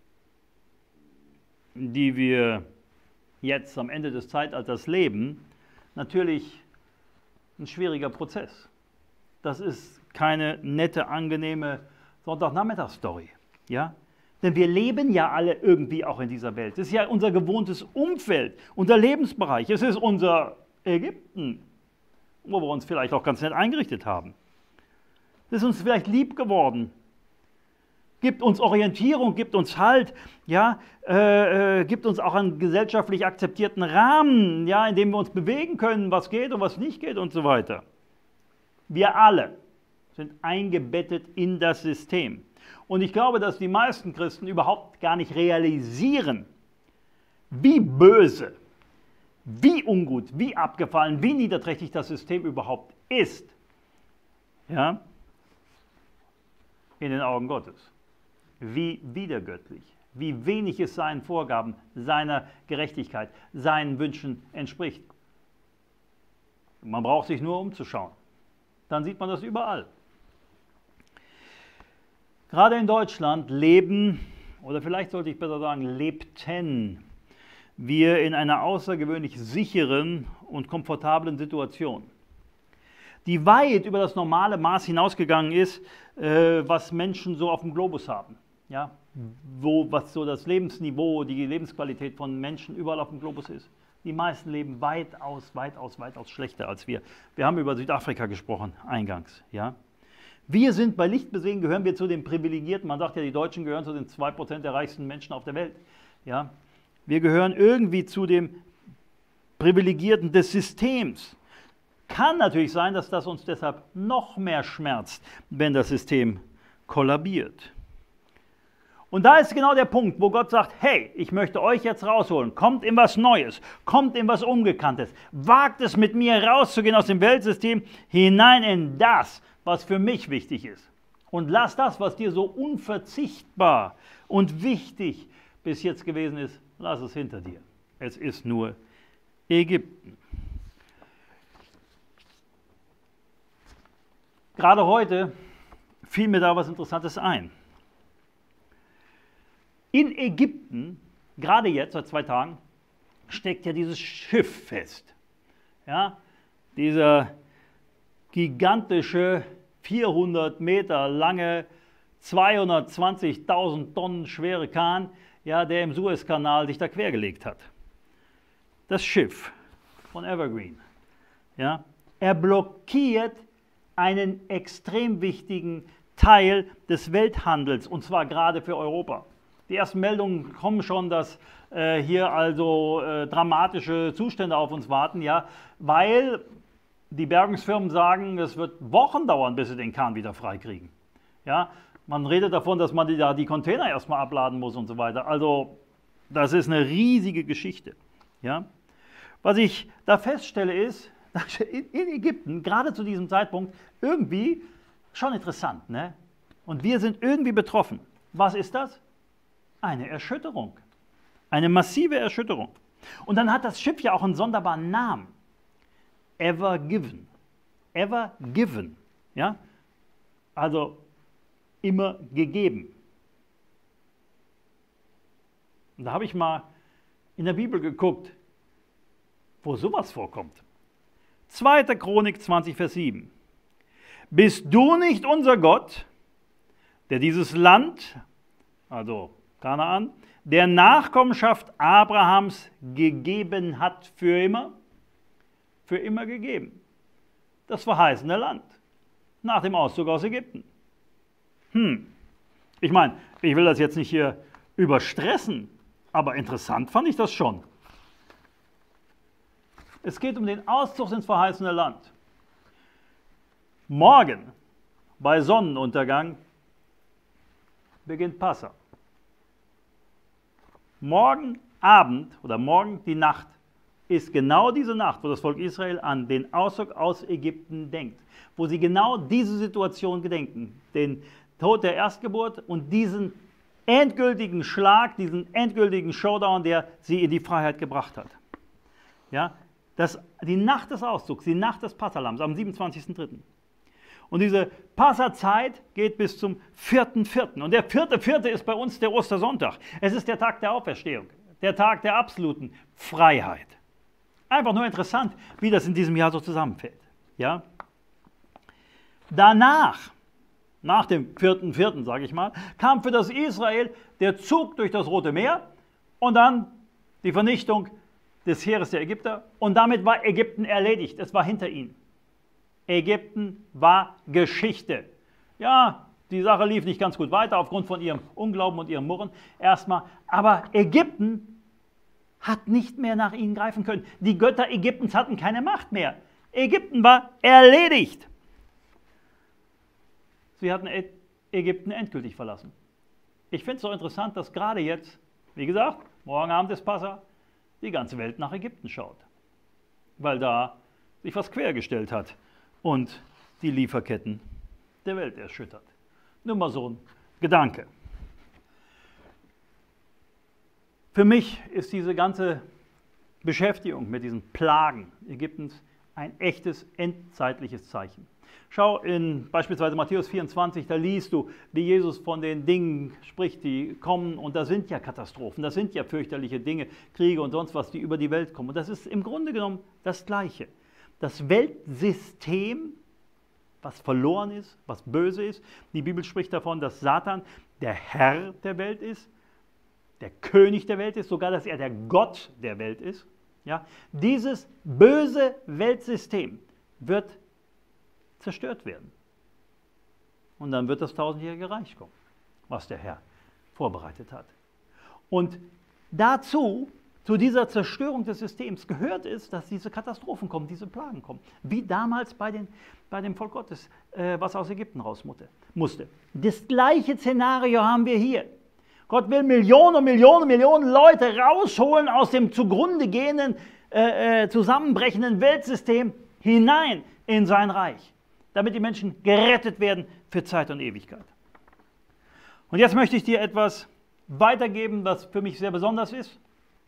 die wir jetzt am Ende des Zeitalters leben, natürlich ein schwieriger Prozess. Das ist keine nette, angenehme Sonntagnachmittagsstory. Ja? Denn wir leben ja alle irgendwie auch in dieser Welt. Es ist ja unser gewohntes Umfeld, unser Lebensbereich. Es ist unser Ägypten, wo wir uns vielleicht auch ganz nett eingerichtet haben. Es ist uns vielleicht lieb geworden, gibt uns Orientierung, gibt uns Halt, ja, äh, äh, gibt uns auch einen gesellschaftlich akzeptierten Rahmen, ja, in dem wir uns bewegen können, was geht und was nicht geht und so weiter. Wir alle sind eingebettet in das System. Und ich glaube, dass die meisten Christen überhaupt gar nicht realisieren, wie böse, wie ungut, wie abgefallen, wie niederträchtig das System überhaupt ist. Ja? In den Augen Gottes. Wie widergöttlich, wie wenig es seinen Vorgaben, seiner Gerechtigkeit, seinen Wünschen entspricht. Man braucht sich nur umzuschauen. Dann sieht man das überall. Gerade in Deutschland leben, oder vielleicht sollte ich besser sagen, lebten wir in einer außergewöhnlich sicheren und komfortablen Situation, die weit über das normale Maß hinausgegangen ist, äh, was Menschen so auf dem Globus haben. Ja? Wo, was so das Lebensniveau, die Lebensqualität von Menschen überall auf dem Globus ist. Die meisten leben weitaus, weitaus, weitaus schlechter als wir. Wir haben über Südafrika gesprochen, eingangs. Ja? Wir sind bei Licht besehen, gehören wir zu den Privilegierten. Man sagt ja, die Deutschen gehören zu den zwei Prozent der reichsten Menschen auf der Welt. Ja? Wir gehören irgendwie zu dem Privilegierten des Systems. Kann natürlich sein, dass das uns deshalb noch mehr schmerzt, wenn das System kollabiert. Und da ist genau der Punkt, wo Gott sagt, hey, ich möchte euch jetzt rausholen, kommt in was Neues, kommt in was Ungekanntes, wagt es mit mir rauszugehen aus dem Weltsystem hinein in das, was für mich wichtig ist. Und lass das, was dir so unverzichtbar und wichtig bis jetzt gewesen ist, lass es hinter dir. Es ist nur Ägypten. Gerade heute fiel mir da was Interessantes ein. In Ägypten, gerade jetzt, seit zwei Tagen, steckt ja dieses Schiff fest. Ja, dieser gigantische, vierhundert Meter lange, zweihundertzwanzigtausend Tonnen schwere Kahn, ja, der im Suezkanal sich da quergelegt hat. Das Schiff von Evergreen. Ja, er blockiert einen extrem wichtigen Teil des Welthandels, und zwar gerade für Europa. Die ersten Meldungen kommen schon, dass äh, hier also äh, dramatische Zustände auf uns warten, ja, weil die Bergungsfirmen sagen, es wird Wochen dauern, bis sie den Kahn wieder freikriegen. Ja, man redet davon, dass man die, da die Container erstmal abladen muss und so weiter. Also das ist eine riesige Geschichte. Ja. Was ich da feststelle ist, in, in Ägypten, gerade zu diesem Zeitpunkt, irgendwie schon interessant, ne? Und wir sind irgendwie betroffen. Was ist das? Eine Erschütterung. Eine massive Erschütterung. Und dann hat das Schiff ja auch einen sonderbaren Namen. Ever Given. Ever Given. Ja? Also immer gegeben. Und da habe ich mal in der Bibel geguckt, wo sowas vorkommt. zweite Chronik zwanzig, Vers sieben. Bist du nicht unser Gott, der dieses Land, also Kanaan, der Nachkommenschaft Abrahams gegeben hat für immer? Für immer gegeben. Das verheißene Land. Nach dem Auszug aus Ägypten. Hm. Ich meine, ich will das jetzt nicht hier überstressen, aber interessant fand ich das schon. Es geht um den Auszug ins verheißene Land. Morgen, bei Sonnenuntergang, beginnt Passa. Morgen Abend oder morgen die Nacht ist genau diese Nacht, wo das Volk Israel an den Auszug aus Ägypten denkt. Wo sie genau diese Situation gedenken. Den Tod der Erstgeburt und diesen endgültigen Schlag, diesen endgültigen Showdown, der sie in die Freiheit gebracht hat. Ja, das, die Nacht des Auszugs, die Nacht des Passalams am siebenundzwanzigsten dritten Und diese Passazeit geht bis zum vierten vierten Und der vierte vierte ist bei uns der Ostersonntag. Es ist der Tag der Auferstehung, der Tag der absoluten Freiheit. Einfach nur interessant, wie das in diesem Jahr so zusammenfällt. Ja? Danach, nach dem vierten vierten sage ich mal, kam für das Israel der Zug durch das Rote Meer und dann die Vernichtung des Heeres der Ägypter. Und damit war Ägypten erledigt. Es war hinter ihnen. Ägypten war Geschichte. Ja, die Sache lief nicht ganz gut weiter aufgrund von ihrem Unglauben und ihrem Murren erstmal. Aber Ägypten hat nicht mehr nach ihnen greifen können. Die Götter Ägyptens hatten keine Macht mehr. Ägypten war erledigt. Sie hatten Ägypten endgültig verlassen. Ich finde es so interessant, dass gerade jetzt, wie gesagt, morgen Abend ist Passa, die ganze Welt nach Ägypten schaut. Weil da sich was quergestellt hat und die Lieferketten der Welt erschüttert. Nur mal so ein Gedanke. Für mich ist diese ganze Beschäftigung mit diesen Plagen Ägyptens ein echtes endzeitliches Zeichen. Schau in beispielsweise Matthäus vierundzwanzig, da liest du, wie Jesus von den Dingen spricht, die kommen, und da sind ja Katastrophen, das sind ja fürchterliche Dinge, Kriege und sonst was, die über die Welt kommen. Und das ist im Grunde genommen das Gleiche. Das Weltsystem, was verloren ist, was böse ist, die Bibel spricht davon, dass Satan der Herr der Welt ist, der König der Welt ist, sogar dass er der Gott der Welt ist. Ja? Dieses böse Weltsystem wird zerstört werden. Und dann wird das tausendjährige Reich kommen, was der Herr vorbereitet hat. Und dazu, zu dieser Zerstörung des Systems gehört es, dass diese Katastrophen kommen, diese Plagen kommen. Wie damals bei, den, bei dem Volk Gottes, äh, was aus Ägypten raus musste. Das gleiche Szenario haben wir hier. Gott will Millionen und Millionen und Millionen Leute rausholen aus dem zugrunde gehenden, äh, äh, zusammenbrechenden Weltsystem hinein in sein Reich, damit die Menschen gerettet werden für Zeit und Ewigkeit. Und jetzt möchte ich dir etwas weitergeben, was für mich sehr besonders ist.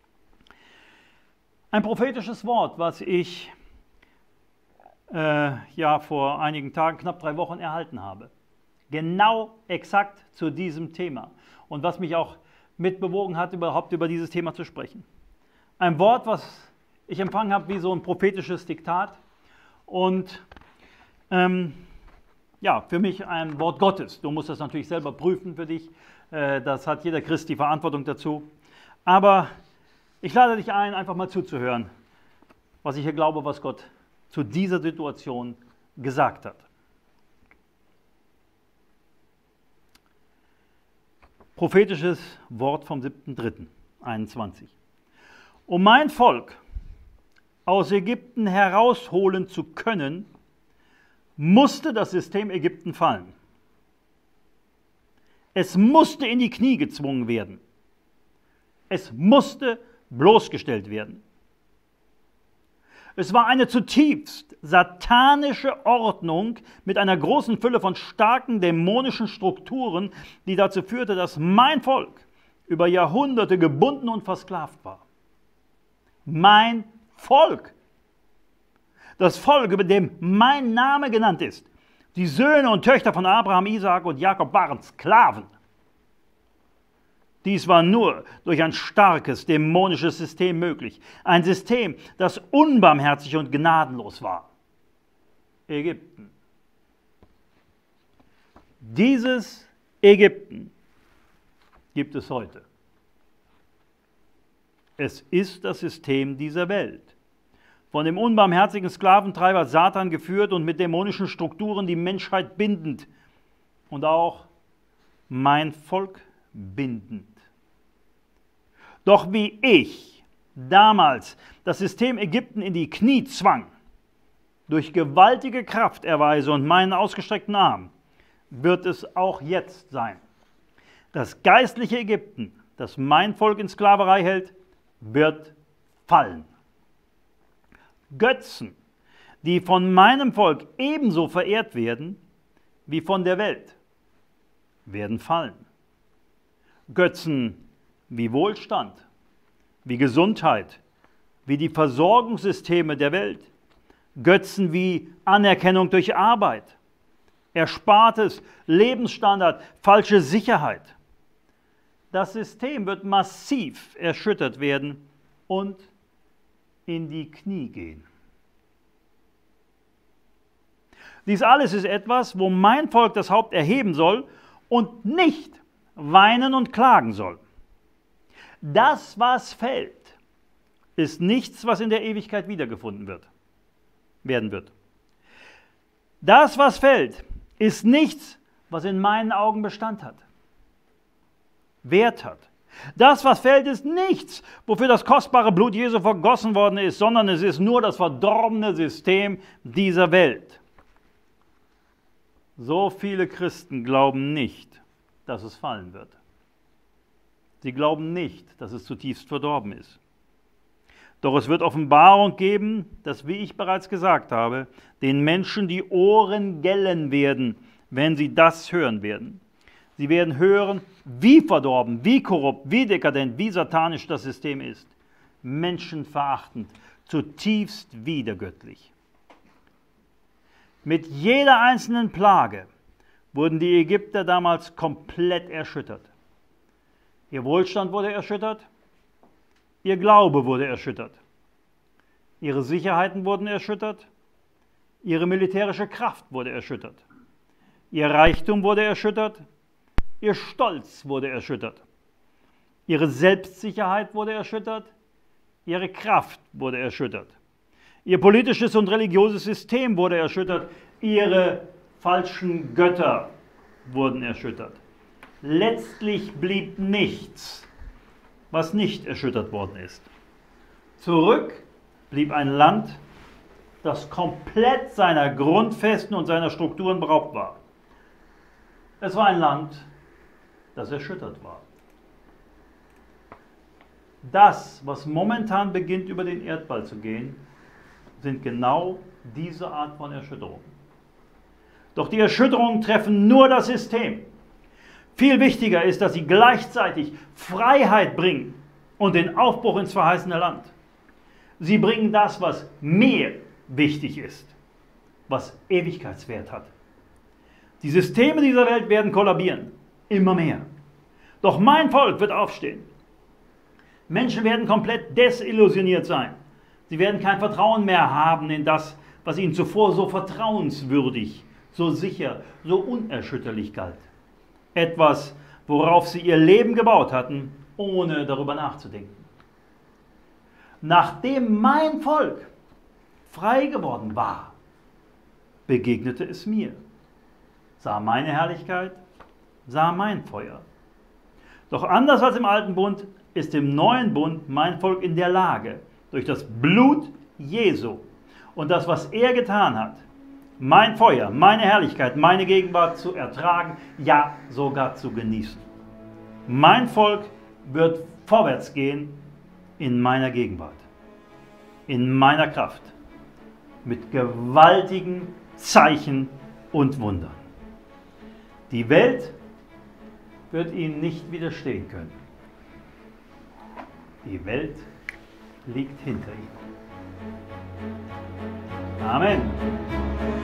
Ein prophetisches Wort, was ich äh, ja vor einigen Tagen, knapp drei Wochen erhalten habe. Genau exakt zu diesem Thema. Und was mich auch mitbewogen hat, überhaupt über dieses Thema zu sprechen. Ein Wort, was ich empfangen habe wie so ein prophetisches Diktat. Und ähm, ja, für mich ein Wort Gottes. Du musst das natürlich selber prüfen für dich. Äh, das hat jeder Christ die Verantwortung dazu. Aber ich lade dich ein, einfach mal zuzuhören, was ich hier glaube, was Gott zu dieser Situation gesagt hat. Prophetisches Wort vom siebten dritten einundzwanzig. Um mein Volk aus Ägypten herausholen zu können, musste das System Ägypten fallen. Es musste in die Knie gezwungen werden. Es musste bloßgestellt werden. Es war eine zutiefst satanische Ordnung mit einer großen Fülle von starken dämonischen Strukturen, die dazu führte, dass mein Volk über Jahrhunderte gebunden und versklavt war. Mein Volk. Das Volk, über dem mein Name genannt ist. Die Söhne und Töchter von Abraham, Isaak und Jakob waren Sklaven. Dies war nur durch ein starkes dämonisches System möglich. Ein System, das unbarmherzig und gnadenlos war. Ägypten. Dieses Ägypten gibt es heute. Es ist das System dieser Welt. Von dem unbarmherzigen Sklaventreiber Satan geführt und mit dämonischen Strukturen die Menschheit bindend und auch mein Volk bindend. Doch wie ich damals das System Ägypten in die Knie zwang, durch gewaltige Krafterweise und meinen ausgestreckten Arm, wird es auch jetzt sein. Das geistliche Ägypten, das mein Volk in Sklaverei hält, wird fallen. Götzen, die von meinem Volk ebenso verehrt werden wie von der Welt, werden fallen. Götzen wie Wohlstand, wie Gesundheit, wie die Versorgungssysteme der Welt, Götzen wie Anerkennung durch Arbeit, Erspartes, Lebensstandard, falsche Sicherheit. Das System wird massiv erschüttert werden und in die Knie gehen. Dies alles ist etwas, wo mein Volk das Haupt erheben soll und nicht weinen und klagen soll. Das, was fällt, ist nichts, was in der Ewigkeit wiedergefunden wird, werden wird. Das, was fällt, ist nichts, was in meinen Augen Bestand hat, Wert hat. Das, was fällt, ist nichts, wofür das kostbare Blut Jesu vergossen worden ist, sondern es ist nur das verdorbene System dieser Welt. So viele Christen glauben nicht, dass es fallen wird. Sie glauben nicht, dass es zutiefst verdorben ist. Doch es wird Offenbarung geben, dass, wie ich bereits gesagt habe, den Menschen die Ohren gellen werden, wenn sie das hören werden. Sie werden hören, wie verdorben, wie korrupt, wie dekadent, wie satanisch das System ist. Menschenverachtend, zutiefst widergöttlich. Mit jeder einzelnen Plage wurden die Ägypter damals komplett erschüttert. Ihr Wohlstand wurde erschüttert, ihr Glaube wurde erschüttert, ihre Sicherheiten wurden erschüttert, ihre militärische Kraft wurde erschüttert, ihr Reichtum wurde erschüttert, ihr Stolz wurde erschüttert, ihre Selbstsicherheit wurde erschüttert, ihre Kraft wurde erschüttert, ihr politisches und religiöses System wurde erschüttert, ihre falschen Götter wurden erschüttert. Letztlich blieb nichts, was nicht erschüttert worden ist. Zurück blieb ein Land, das komplett seiner Grundfesten und seiner Strukturen beraubt war. Es war ein Land, das erschüttert war. Das, was momentan beginnt, über den Erdball zu gehen, sind genau diese Art von Erschütterungen. Doch die Erschütterungen treffen nur das System. Viel wichtiger ist, dass sie gleichzeitig Freiheit bringen und den Aufbruch ins verheißene Land. Sie bringen das, was mir wichtig ist, was Ewigkeitswert hat. Die Systeme dieser Welt werden kollabieren, immer mehr. Doch mein Volk wird aufstehen. Menschen werden komplett desillusioniert sein. Sie werden kein Vertrauen mehr haben in das, was ihnen zuvor so vertrauenswürdig, so sicher, so unerschütterlich galt. Etwas, worauf sie ihr Leben gebaut hatten, ohne darüber nachzudenken. Nachdem mein Volk frei geworden war, begegnete es mir, sah meine Herrlichkeit, sah mein Feuer. Doch anders als im alten Bund ist im neuen Bund mein Volk in der Lage, durch das Blut Jesu und das, was er getan hat, mein Feuer, meine Herrlichkeit, meine Gegenwart zu ertragen, ja sogar zu genießen. Mein Volk wird vorwärts gehen in meiner Gegenwart, in meiner Kraft, mit gewaltigen Zeichen und Wundern. Die Welt wird ihnen nicht widerstehen können. Die Welt liegt hinter ihnen. Amen.